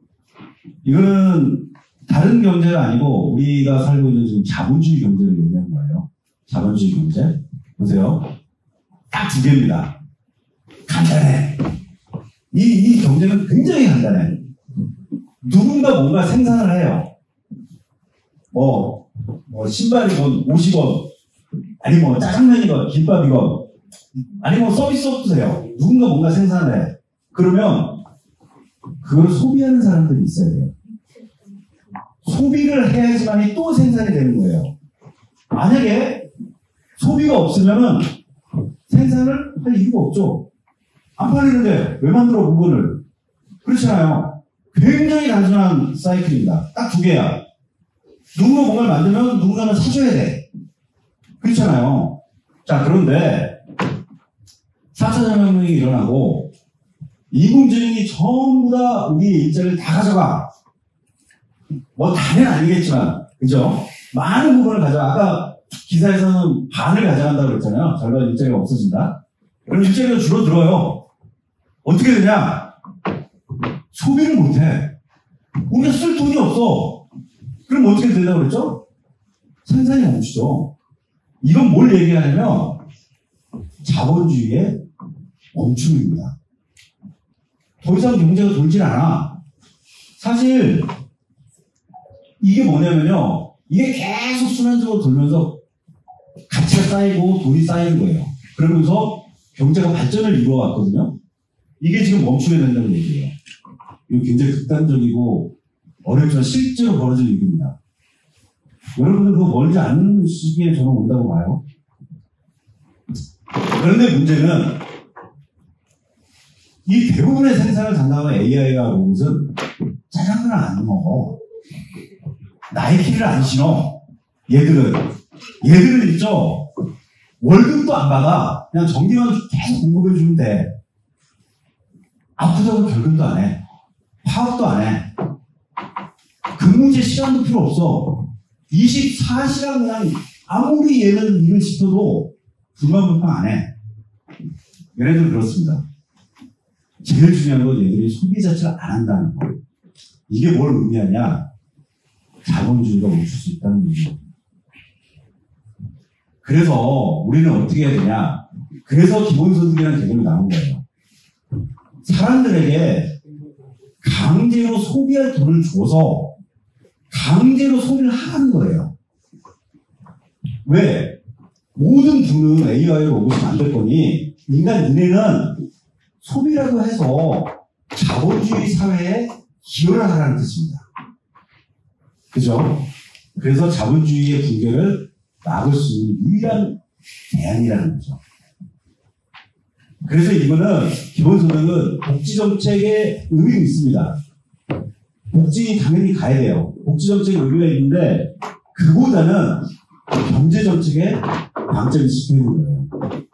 이거는 다른 경제가 아니고 우리가 살고 있는 지금 자본주의 경제를 얘기하는 거예요. 자본주의 경제. 보세요. 딱 두 개입니다. 간단해. 이 경제는 굉장히 간단해. 누군가 뭔가 생산을 해요. 뭐 신발이건 옷이건, 아니 뭐 짜장면이건 김밥이건, 아니 뭐 서비스 업소세요. 누군가 뭔가 생산을 해. 그러면 그걸 소비하는 사람들이 있어야 돼요. 소비를 해야지만이 또 생산이 되는 거예요. 만약에 소비가 없으면은 생산을 할 이유가 없죠. 안 팔리는데 왜 만들어 물건을? 그렇잖아요. 굉장히 단순한 사이클입니다. 딱 두 개야. 누군가 뭔가를 만들면 누군가는 사줘야 돼. 그렇잖아요. 자, 그런데 4차 산업혁명이 일어나고 인공지능이 전부 다 우리의 일자리를 다 가져가. 뭐 다는 아니겠지만, 그죠? 많은 부분을 가져가. 아까 기사에서는 반을 가져간다고 그랬잖아요. 절반 일자리가 없어진다. 그럼 일자리가 줄어들어요. 어떻게 되냐? 소비를 못해. 우리가 쓸 돈이 없어. 그럼 어떻게 된다고 그랬죠? 생산이 멈추죠. 이건 뭘 얘기하냐면 자본주의의 멈춤입니다. 더 이상 경제가 돌질 않아. 사실 이게 뭐냐면요. 이게 계속 순환적으로 돌면서 가치가 쌓이고 돈이 쌓이는 거예요. 그러면서 경제가 발전을 이루어왔거든요. 이게 지금 멈추게 된다는 얘기예요. 이거 굉장히 극단적이고 어렵지만 실제로 벌어질 일입니다. 여러분들 그거 멀지 않는 시기에 저는 온다고 봐요. 그런데 문제는 이 대부분의 생산을 담당하는 AI와 로봇은 짜장면을 안 먹어. 나이키를 안 신어. 얘들은 있죠. 월급도 안 받아. 그냥 전기만 계속 공급해주면 돼. 아프다고 결근도 안 해. 파업도 안 해. 근무제 시간도 필요 없어. 24시간 그냥 아무리 얘는 일을 시켜도 불만불평 안 해. 얘네들 그렇습니다. 제일 중요한 건 얘들이 소비 자체를 안 한다는 거. 이게 뭘 의미하냐? 자본주의가 멈출 수 있다는 얘기예요. 그래서 우리는 어떻게 해야 되냐? 그래서 기본소득이라는 개념이 나온 거예요. 사람들에게 강제로 소비할 돈을 줘서 강제로 소비를 하는 거예요. 왜? 모든 부는 AI로 로봇이 만들 거니 니네는 소비라도 해서 자본주의 사회에 기여를 하라는 뜻입니다. 그죠? 그래서 자본주의의 붕괴를 막을 수 있는 유일한 대안이라는 거죠. 그래서 이거는 기본소득은 복지정책의 의미가 있습니다. 복지 당연히 가야 돼요. 복지정책의 의미가 있는데 그보다는 경제정책에 방점이 찍혀 있는 거예요.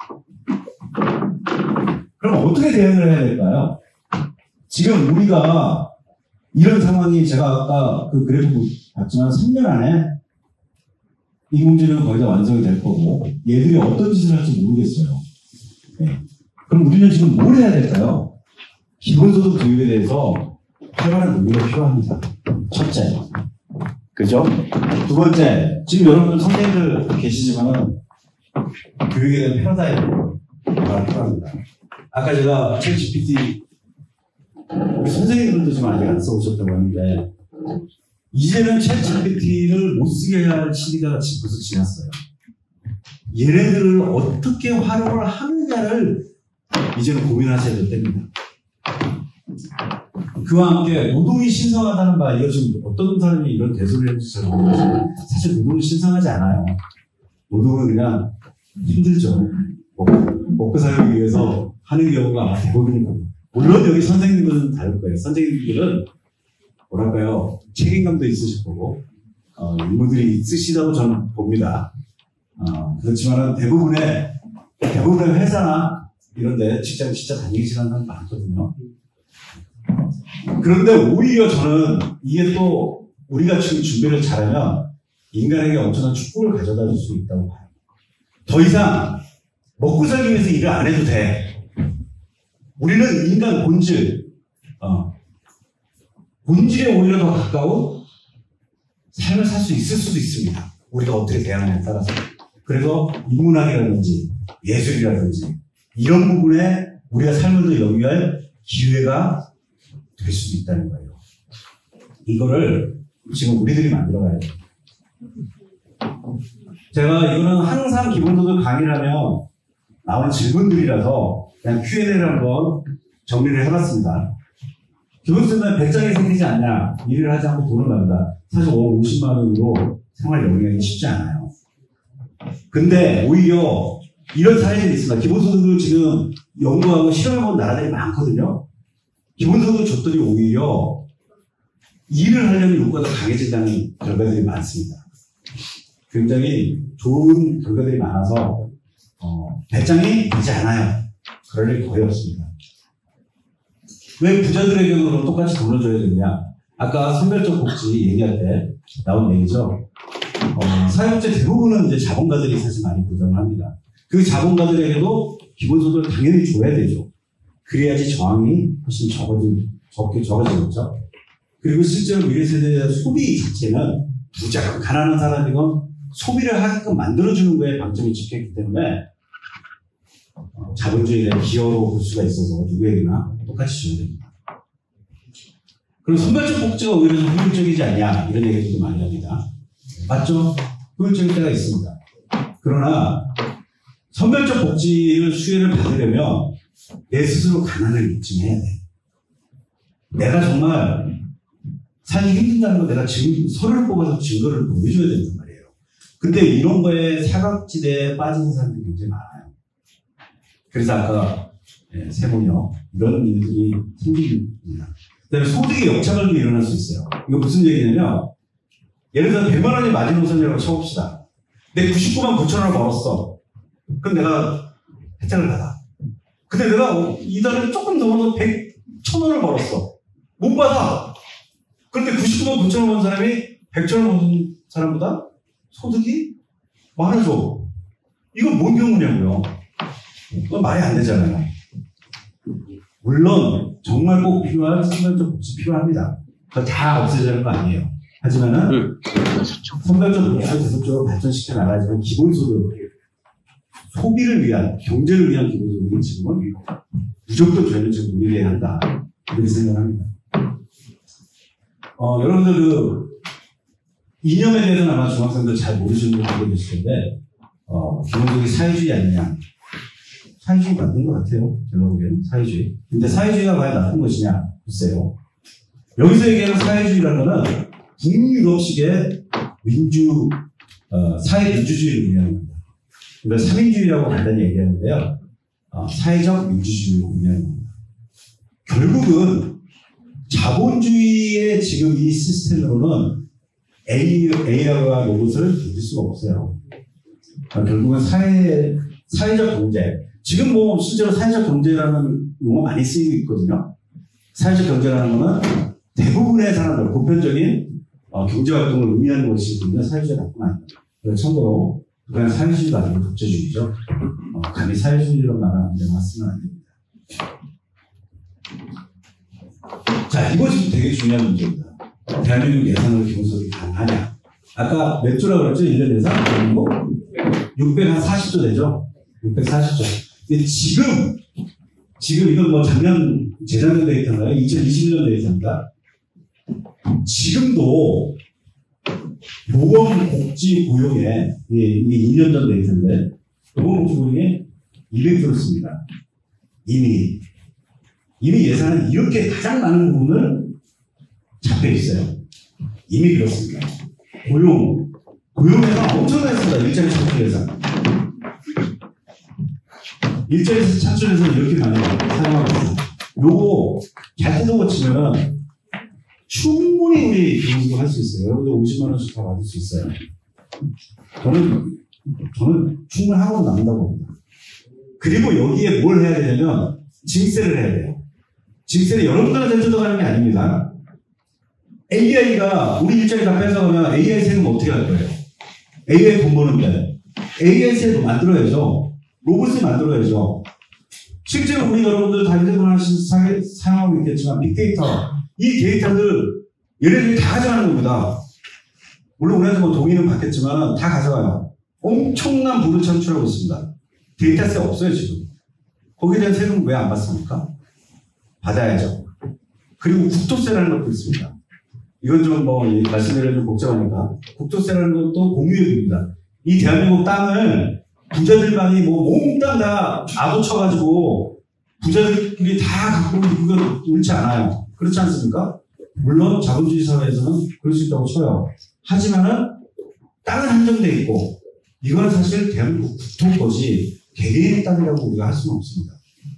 그럼 어떻게 대응을 해야 될까요? 지금 우리가 이런 상황이 제가 아까 그 그래프 봤지만 3년 안에 인공지능은 거의 다 완성이 될 거고 얘들이 어떤 짓을 할지 모르겠어요. 네. 그럼 우리는 지금 뭘 해야 될까요? 기본소득 교육에 대해서 활발한 논의가 필요합니다. 첫째. 그죠? 두 번째, 지금 여러분들 선생님들 계시지만은 교육에 대한 패러다임이 필요합니다. 아까 제가 챗 GPT 우리 선생님들도 지금 아직 안 써보셨다고 하는데 이제는 챗 GPT를 못 쓰게 할 시기가 벌써 지났어요. 얘네들을 어떻게 활용을 하느냐를 이제는 고민하셔야 될 때입니다. 그와 함께 노동이 신성하다는 말, 이거 지금 어떤 사람이 이런 대소리를 했는지 잘 모르겠지만 사실 노동이 신성하지 않아요. 노동은 그냥 힘들죠. 먹고 살기 위해서 하는 경우가 대부분입니다. 물론 여기 선생님들은 다를 거예요. 선생님들은 뭐랄까요, 책임감도 있으실 거고 임무들이 있으시다고 저는 봅니다. 그렇지만 대부분의 회사나 이런데 직장 진짜 다니기 싫어하는 사람 많거든요. 그런데 오히려 저는 이게 또 우리가 지금 준비를 잘하면 인간에게 엄청난 축복을 가져다 줄 수 있다고 봐요. 더 이상 먹고 살기 위해서 일을 안 해도 돼. 우리는 인간 본질에 오히려 더 가까운 삶을 살 수 있을 수도 있습니다. 우리가 어떻게 대하느냐에 따라서. 그래서 인문학이라든지 예술이라든지 이런 부분에 우리가 삶을 더 영위할 기회가 될 수도 있다는 거예요. 이거를 지금 우리들이 만들어가야 돼요. 제가 이거는 항상 기본소득 강의를 하면 나오는 질문들이라서 그냥 Q&A를 한번 정리를 해봤습니다. 기본소득은 배짱이 생기지 않냐, 일을 하지 않고 돈을 받는다. 사실 월 50만 원으로 생활 영위하기 쉽지 않아요. 근데 오히려 이런 사례들이 있습니다. 기본소득을 지금 연구하고 실험해본 나라들이 많거든요. 기본소득을 줬더니 오히려 일을 하려는 욕구가 더 강해진다는 결과들이 많습니다. 굉장히 좋은 결과들이 많아서 배짱이 되지 않아요. 그럴 일 거의 없습니다. 왜 부자들에게는 똑같이 돈을 줘야 되느냐? 아까 선별적 복지 얘기할 때 나온 얘기죠. 사회복지 대부분은 이제 자본가들이 사실 많이 부담을 합니다. 그 자본가들에게도 기본소득을 당연히 줘야 되죠. 그래야지 저항이 훨씬 적어지겠죠. 그리고 실제로 미래 세대의 소비 자체는 부자건 가난한 사람이건 소비를 하게끔 만들어주는 거에 방점이 찍혀있기 때문에 자본주의에 대한 기여로 볼 수가 있어서 누구에게나 똑같이 줘야 됩니다. 그리고 선별적 복지가 오히려 좀 효율적이지 않냐 이런 얘기들도 많이 합니다. 맞죠? 효율적일 때가 있습니다. 그러나 선별적 복지를 수혜를 받으려면 내 스스로 가난을 인증해야 돼. 내가 정말 살기 힘든다는 거 내가 지금 서류를 뽑아서 증거를 보여줘야 된단 말이에요. 근데 이런 거에 사각지대에 빠지는 사람들이 굉장히 많아요. 그래서 아까 세모녀 이런 일들이 생깁니다. 그다음에 소득의 역차별도 일어날 수 있어요. 이거 무슨 얘기냐면 예를 들어 100만 원이 마지노선이라고 쳐봅시다. 내 99만 9천 원을 벌었어. 그럼 내가 혜택을 받아. 근데 내가 이달에 조금 넘어서 100,000원을 벌었어. 못 받아. 그런데 99만 9천 원 번 사람이 100,000원 번 사람보다 소득이 많아져. 이건 뭔 경우냐고요. 그건 말이 안 되잖아요. 물론 정말 꼭 필요한 선별적 복지 필요합니다. 그거 다 없애자는 거 아니에요. 하지만은 선별적 복지를 계속적으로 발전시켜 나가지만 기본소득, 소비를 위한, 경제를 위한 기본소득은 지금은 무조건 전면적으로 운영해야 한다. 이렇게 생각합니다. 여러분들 그 이념에 대해서는 아마 중학생들 잘 모르시는 분들 계실 텐데 기본적인 사회주의 아니냐. 사회주의 맞는 것 같아요. 제가 보기에는 사회주의. 근데 사회주의가 과연 나쁜 것이냐? 글쎄요. 여기서 얘기하는 사회주의라는 거는 북유럽식의 사회 민주주의를 의미하는 겁니다. 그러니까 삼인주의라고 간단히 얘기하는데요. 사회적 민주주의를 의미하는 겁니다. 결국은 자본주의의 지금 이 시스템으로는 AI와 로봇을 견딜 수가 없어요. 결국은 사회적 경제. 지금 뭐 실제로 사회적 경제라는 용어 많이 쓰이고 있거든요. 사회적 경제라는 거는 대부분의 사람들, 보편적인 경제활동을 의미하는 것이기 때문에 사회주의가 나쁜 아닙니다. 그래서 참고로 그냥 사회주의가 아니고 독재주의죠. 감히 사회주의라는 말을 안 되나 쓰면 안 됩니다. 자, 이것이 되게 중요한 문제입니다. 대한민국 예산으로 기본소득이 가능하냐? 아까 몇 조라고 그랬죠? 1년 예산? 뭐 640조 되죠? 640조. 근데 지금 이건 뭐 재작년 데이터인가요? 2021년 데이터입니다. 지금도 보건복지 고용에, 이게 2년 전 데이터인데, 보건복지 고용에 200조를 씁니다. 이미 예산은 이렇게 가장 많은 부분을 잡혀 있어요. 이미 그렇습니다. 고용 예산 엄청나게 씁니다. 일자리 창출 예산. 일자리 창출 예산 이렇게 많이 사용하고 있습니다. 요거 잘 뜯어고치면 충분히 우리 기본소득 할 수 있어요. 여러분들 50만 원씩 다 받을 수 있어요. 저는 충분히 하고 남는다고 봅니다. 그리고 여기에 뭘 해야 되냐면 징세를 해야 돼요. 징세를 여러분들한테 뜯어가는 게 아닙니다. AI가 우리 일자리 다 뺏어가면 AI 세금 어떻게 할 거예요? AI 돈 버는데 AI 세금 만들어야죠. 로봇을 만들어야죠. 실제로 우리 여러분들 다 휴대폰 하나씩 사용하고 있겠지만 빅데이터, 이 데이터들 얘네들이 다 가져가는 겁니다. 물론 우리한테 뭐 동의는 받겠지만 다 가져가요. 엄청난 부를 창출하고 있습니다. 데이터세 없어요 지금. 거기에 대한 세금 왜 안 받습니까? 받아야죠. 그리고 국토세라는 것도 있습니다. 이건 좀 뭐 말씀드리면 좀 복잡하니까 국토세라는 것도 공유입니다. 이 대한민국 땅을 부자들만이 뭐 몽땅 다 아도 쳐가지고 부자들이 다 갖고 이거 옳지 않아요. 그렇지 않습니까? 물론 자본주의 사회에서는 그럴 수 있다고 쳐요. 하지만은 땅은 한정돼 있고 이거는 사실 대한민국 국토 것이 개개인의 땅이라고 우리가 할 수는 없습니다.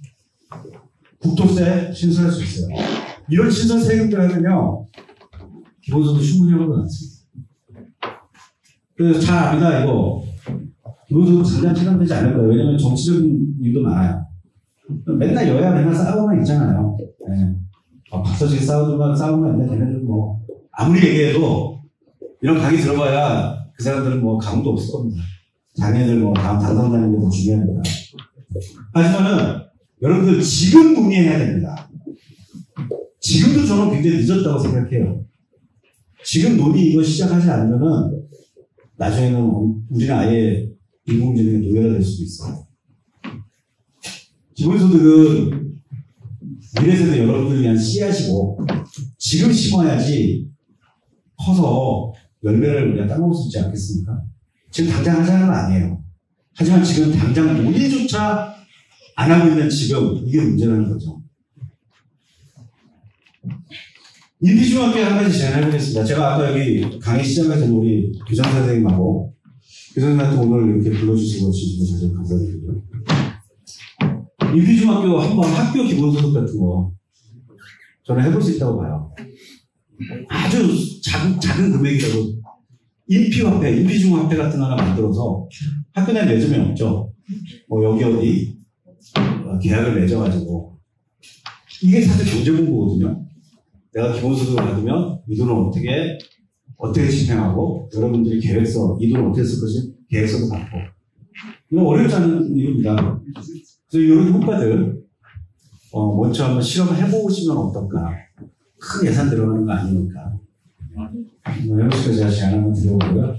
국토세 신설할 수 있어요. 이런 신설 세금들을 하면요 기본소득 충분히 하고는 않습니다. 그래서 잘 압니다. 이거 기본소득 당장 체감되지 않을 거예요. 왜냐하면 정치적인 이유도 많아요. 맨날 여야 맨날 싸우고만 있잖아요. 네. 박서지게 싸우면 안 돼. 걔네들은 뭐 아무리 얘기해도 이런 강의 들어봐야 그 사람들은 뭐 감도 없을 겁니다. 자기네들 뭐 다음 당선되는 게 더 중요하니까. 하지만은 여러분들 지금 논의해야 됩니다. 지금도 저는 굉장히 늦었다고 생각해요. 지금 논의 이거 시작하지 않으면은 나중에는 우리는 아예 인공지능의 노예가 될 수도 있어요. 기본소득은 미래세대 여러분들을 위한 씨앗이고 지금 심어야지 커서 열매를 우리가 따먹을 수 있지 않겠습니까? 지금 당장 하자는 건 아니에요. 하지만 지금 당장 논의조차 안 하고 있는 지금 이게 문제라는 거죠. 인피중학교에 한 가지 제안해보겠습니다. 제가 아까 여기 강의 시작할 때 우리 교장 선생님하고 교장 선생님한테 오늘 이렇게 불러주신 것이 사실 감사드리고요. 인피중학교 한번 학교 기본소득 같은 거 저는 해볼 수 있다고 봐요. 아주 작은 금액이라도 인피화폐, 인피중화폐 같은 거 하나 만들어서 학교 내 매점이 없죠. 뭐 여기 어디 계약을 맺어가지고 이게 사실 경제공부거든요. 내가 기본소득을 받으면 이 돈을 어떻게 집행하고 여러분들이 계획서, 이 돈을 어떻게 쓸 것인지 계획서도 받고 이건 어렵지 않은 일입니다. 그래서 이런 효과들 먼저 한번 실험을 해보시면 어떨까. 큰 예산 들어가는 거 아니니까. 여러분께 제가 제안 한번 드려보고요.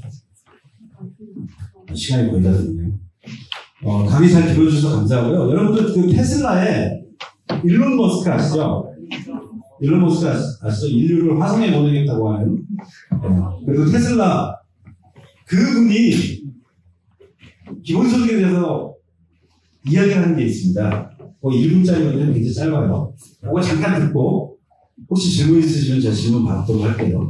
시간이 거의 다 됐네요. 강의 잘 들어주셔서 감사하고요. 여러분들 그 테슬라에 일론 머스크 아시죠? 일론 머스크 아시죠? 인류를 화성에 보내겠다고 하는. 그리고 테슬라 그분이 기본소득에 대해서 이야기하는 게 있습니다. 1분짜리거든요. 굉장히 짧아요. 그거 잠깐 듣고 혹시 질문 있으시면 제가 질문 받도록 할게요.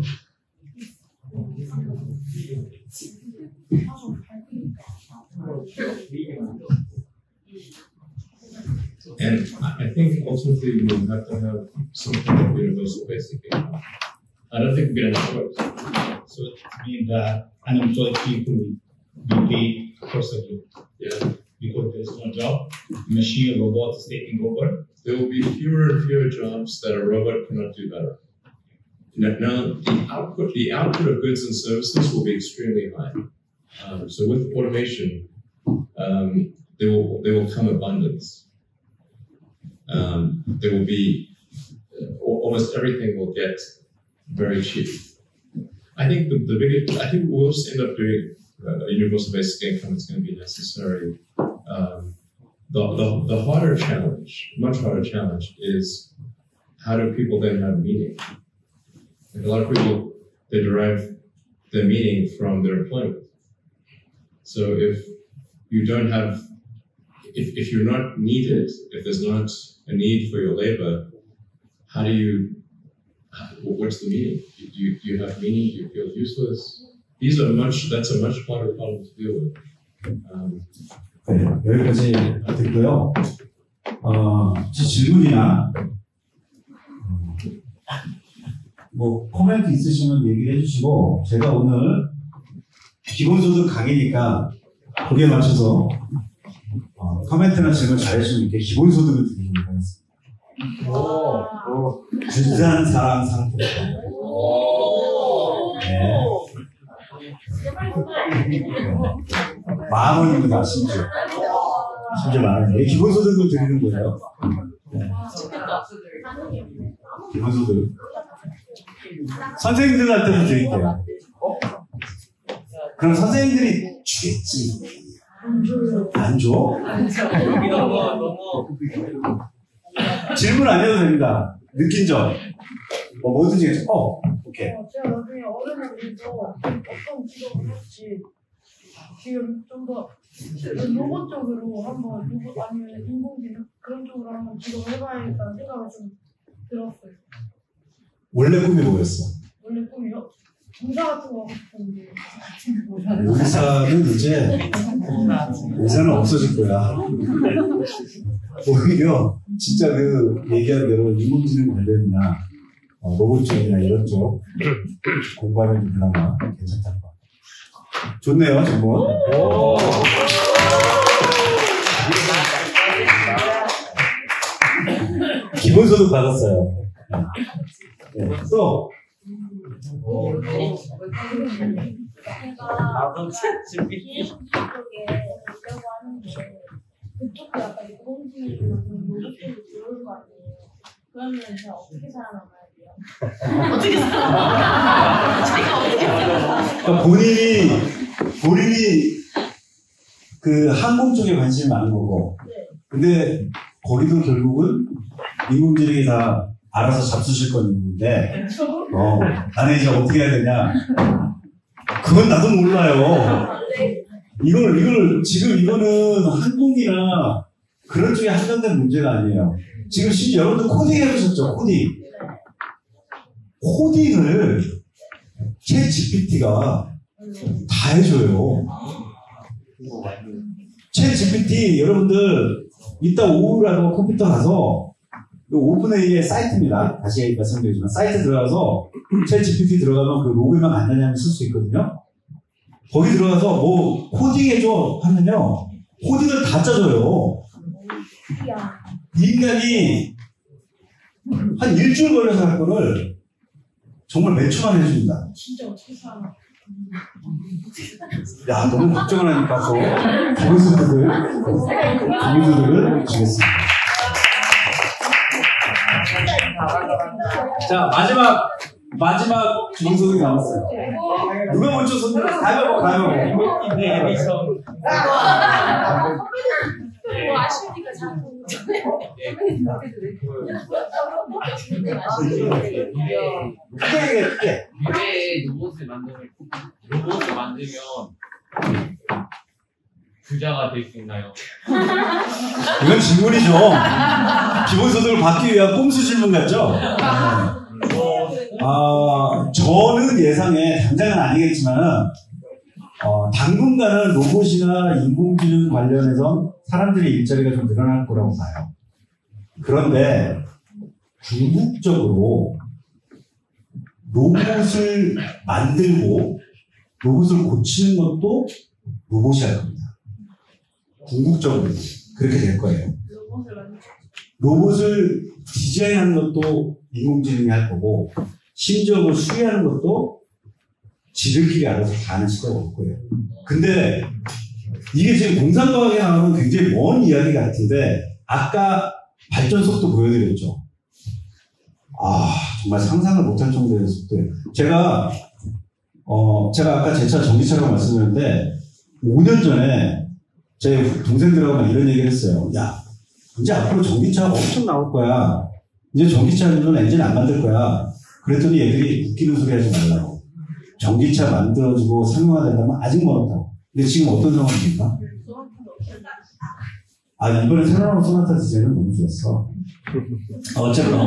And I think ultimately we will have to have some kind of universal basic income. I don't think we're going to have choice. So it means that unemployed people will be paid across the globe. Yeah. Because there's no job, machine robot is taking over. There will be fewer and fewer jobs that a robot cannot do better. Now the output of goods and services will be extremely high. So with automation, there will come abundance. There will be almost everything will get very cheap. I think I think we'll just end up doing a universal basic income. It's going to be necessary. The harder challenge, much harder challenge, is how do people then have meaning? Like a lot of people, they derive their meaning from their employment. So if you don't have, if you're not needed, if there's not a need for your labor, how do you, what's the meaning? Do you have meaning? Do you feel useless? That's a much harder problem to deal with. 네, 여기까지 듣고요. 제 질문이나 뭐 코멘트 있으시면 얘기를 해주시고 제가 오늘 기본소득 강의니까 거기에 맞춰서 코멘트나 질문 잘해주시면 이렇게 기본소득을 드리도록 하겠습니다. 부산 사랑 상품. 네. 10,000원입니다, 심지어 10,000원. 기본소득을 드리는 거예요. 네. 기본소득. 선생님들한테도 드릴게요. 그럼 선생님들이 주겠지. 안 줘? 질문 안 해도 됩니다. 느낀 점. 뭐든지. 오케이. 제가 나중에 어른이 돼서 어떤 직업을 할지 지금 좀 더 로봇 쪽으로 한번 로봇 아니면 인공지능 그런 쪽으로 한번 직업을 해봐야겠다는 생각을 좀 들었어요. 원래 꿈이 뭐였어? 원래 꿈이요? 의사 같은 거 하고 싶었는데 의사는 없어질 거야. 오히려 진짜 그 얘기한 대로 인공지능 관련이나 로봇 쪽이나 이런 쪽 공부하면 그나마 괜찮다는 거. 좋네요, 정말. 기본소득 받았어요. 네. 또 제가 비행기 쪽에 가려고 하는데 그쪽도 약간 인공지능이나 로봇 쪽이 들어올 거 아니에요. 그러면 제가 어떻게 살아남아야 돼요? 어떻게 살아남아요? 제가 어떻게 살아남아요? 그러니까 본인이 그 항공 쪽에 관심이 많은 거고, 근데 거기도 결국은 인공지능이 다 알아서 잡수실 건데, 나는 이제 어떻게 해야 되냐? 그건 나도 몰라요. 이걸 지금 이거는 항공이나 그런 쪽에 한정된 문제가 아니에요. 지금 여러분들 코딩 해보셨죠? 코딩을 챗 GPT가 다 해줘요. 챗 GPT 여러분들 이따 오후라도 컴퓨터 가서 오픈AI의 사이트입니다. 다시 말씀드리지만 사이트 들어가서 챗 GPT 들어가면 그 로그인만 간단히 하면 쓸 수 있거든요. 거기 들어가서 뭐 코딩해줘 하면요 코딩을 다 짜줘요. 인간이 한 일주일 걸려서 할 거를 정말 몇 초만 해줍니다. 진짜 어떻게 살아? 야, 너무 걱정을 하니까 또 기본소득을 주겠습니다. 자, 마지막 기본소득이 남았어요. 누가 먼저 손들어? 가요. 뭐 아쉬우니까 자꾸. 크게. 미래의 로봇을 만들면 부자가 될 수 있나요? 이건 질문이죠. 기본소득을 받기 위한 꼼수 질문 같죠? 저는 예상에, 당장은 아니겠지만은, 당분간은 로봇이나 인공지능 관련해서 사람들의 일자리가 좀 늘어날 거라고 봐요. 그런데, 궁극적으로 로봇을 만들고, 로봇을 고치는 것도 로봇이 할 겁니다. 궁극적으로 그렇게 될 거예요. 로봇을 디자인하는 것도 인공지능이 할 거고 심지어 그 수리하는 것도 지들끼리 알아서 다 하는 시대가 올 거예요. 근데 이게 지금 공상과학에 나오는 굉장히 먼 이야기 같은데 아까 발전 속도 보여드렸죠. 정말 상상을 못할 정도의 속도예요. 제가 아까 제 차 전기차라고 말씀드렸는데 5년 전에 제 동생들하고 막 이런 얘기를 했어요. 야, 이제 앞으로 전기차가 엄청 나올 거야. 이제 전기차는 엔진 안 만들 거야. 그랬더니 얘들이 웃기는 소리 하지 말라고. 전기차 만들어지고 상용화되려면 아직 멀었다고. 근데 지금 어떤 상황입니까? 이번에 새로 나온 소나타 디자인은 너무 좋았어. 어쨌건.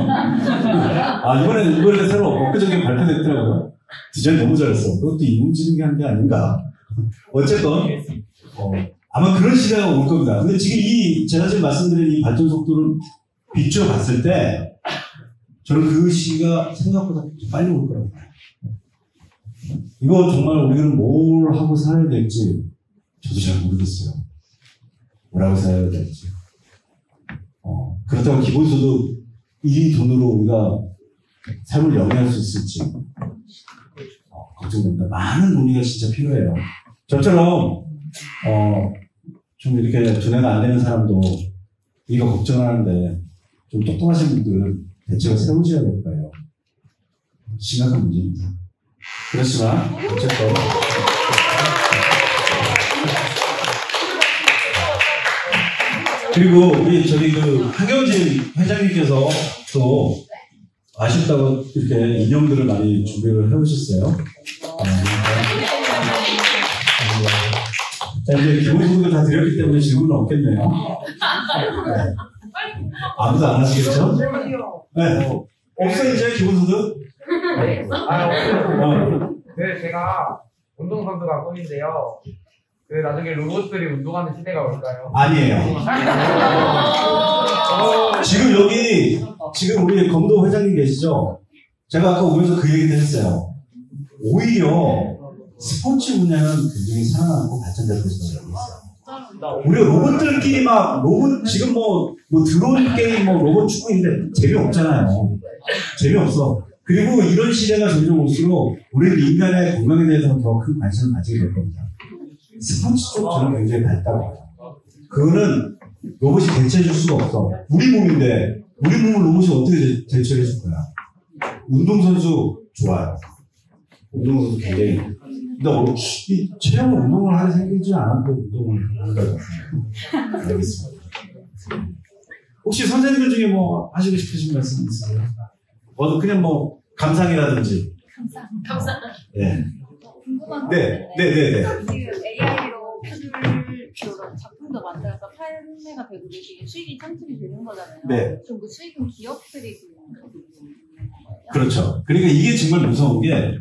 이번에 새로 엊그저께 발표됐더라고요. 디자인 너무 잘했어. 그것도 인공지능이 한 게 아닌가. 어쨌건. 아마 그런 시대가 올 겁니다. 근데 지금 제가 지금 말씀드린 이 발전 속도를 비추어 봤을 때, 저는 그 시기가 생각보다 빨리 올 거라고 봐요. 이거 정말 우리는 뭘 하고 살아야 될지, 저도 잘 모르겠어요. 뭐라고 살아야 될지. 그렇다고 기본소득, 이 돈으로 우리가 삶을 영위할 수 있을지, 걱정됩니다. 많은 논의가 진짜 필요해요. 저처럼, 좀 이렇게 두뇌가 안 되는 사람도 이거 걱정하는데 좀 똑똑하신 분들은 대책을 세우셔야 될 거예요. 심각한 문제입니다. 그렇지만 어쨌든 그리고 우리 하경진 회장님께서 또 아쉽다고 이렇게 인형들을 많이 준비를 해오셨어요. 자, 이제 기본소득을 다 드렸기 때문에 질문은 없겠네요. 네. 아무도 안 하시겠죠? 네. 없어, 이제 기본소득? 없어요. 제가 운동선수가 꿈인데요. 나중에 로봇들이 운동하는 시대가 올까요? 아니에요. 지금 우리 검도 회장님 계시죠? 제가 아까 오면서 그 얘기도 했어요. 오히려 스포츠 분야는 굉장히 살아남고 발전될 것이라고 얘기했어요. 우리가 로봇들끼리 지금 드론 게임, 로봇 축구인데 재미없잖아요. 재미없어. 그리고 이런 시대가 점점 올수록 우리는 인간의 건강에 대해서 더 큰 관심을 가지게 될 겁니다. 스포츠 쪽 저는 굉장히 밝다고 봐요. 그거는 로봇이 대체해줄 수가 없어. 우리 몸인데 우리 몸을 로봇이 어떻게 대체해줄 거야? 운동선수 좋아요. 운동선수 굉장히. 근데 이 체형 운동을 하게 생기지 않았고 운동을 한다고. 알겠습니다. 혹시 선생님들 중에 하시고 싶으신 말씀 있으세요? 그냥 감상이라든지. 감상. 예. 궁금한 네, 게 네, 네, 네. 지금 AI로 툴로 작품도 만들어서 판매가 되고 되게 수익이 창출이 되는 거잖아요. 네. 그럼 그 수익은 기업들이 가지고 있는 거예요? 그렇죠. 그러니까 이게 정말 무서운 게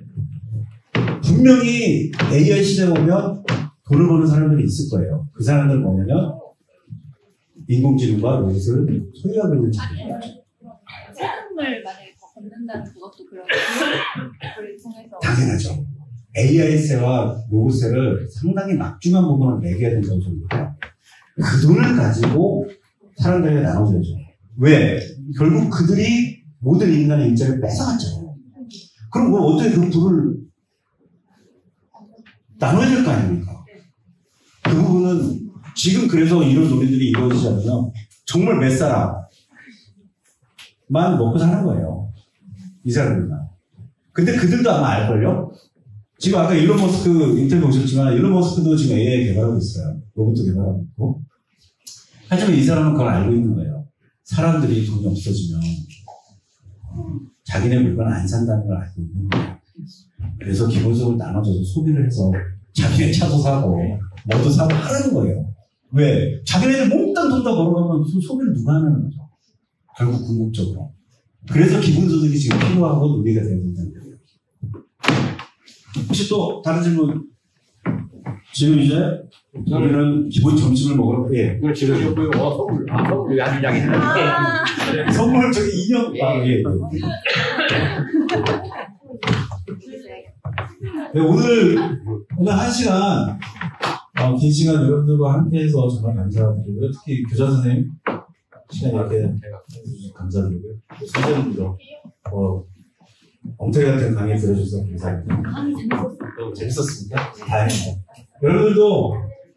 분명히 AI 시대에 오면 돈을 버는 사람들이 있을 거예요. 그 사람들 뭐냐면 인공지능과 로봇을 소유하고 있는 자들이에요. 세금을 만약에 더 걷는다는 그것도 그런 기업을 통해서 당연하죠. AI세와 로봇세를 상당히 막중한 부분을 매겨야 된다고 생각해요. 그 돈을 가지고 사람들에게 나눠줘야죠. 왜? 결국 그들이 모든 인간의 일자리를 뺏어갔잖아요. 그럼 뭐 어떻게 그 돈을 나눠야 될 거 아닙니까? 그 부분은 지금 그래서 이런 논의들이 이루어지지 않으면 정말 몇 사람만 먹고 사는 거예요. 이 사람들만. 근데 그들도 아마 알걸요? 지금 아까 일론 머스크 인터뷰 오셨지만 일론 머스크도 지금 AI 개발하고 있어요. 로봇도 개발하고 있고. 하지만 이 사람은 그걸 알고 있는 거예요. 사람들이 돈이 없어지면 자기네 물건 안 산다는 걸 알고 있는 거예요. 그래서 기본적으로 나눠줘서 소비를 해서 자기네 차도 사고 뭐도 사고 하라는 거예요. 왜? 자기네들 몽땅 돈 다 벌어가면 소비를 누가 하는 거죠? 결국 궁극적으로. 그래서 기본소득이 지금 필요하고 논의가 되어야 된다는 거예요. 혹시 또 다른 질문? 지금 이제 우리는 기본 점심을 먹으러 예. 지금 선물. 선물 야기자기 했는데. 선물 저기 인형 예. 네, 오늘 1시간 긴 시간 여러분들과 함께해서 정말 감사드리고요. 특히 교장 선생님 시간 이렇게 해주셔서 감사드리고요. 선생님도 엉터리 같은 강의 들어주셔서 감사합니다. 너무 재밌었습니다. 다행입니다. 여러분들도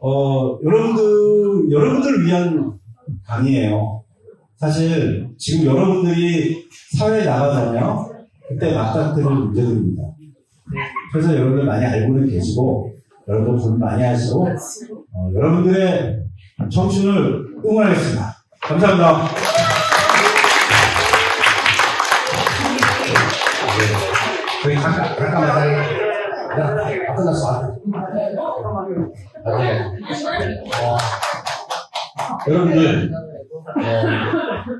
여러분들을 위한 강의예요. 사실 지금 여러분들이 사회에 나가잖아요. 그때 맞닥뜨릴 문제들입니다. 그래서 여러분들 많이 알고는 계시고 여러분들 고민 많이 하시고 여러분들의 청춘을 응원하겠습니다. 감사합니다. 저희 잠깐만 끝났어. 여러분들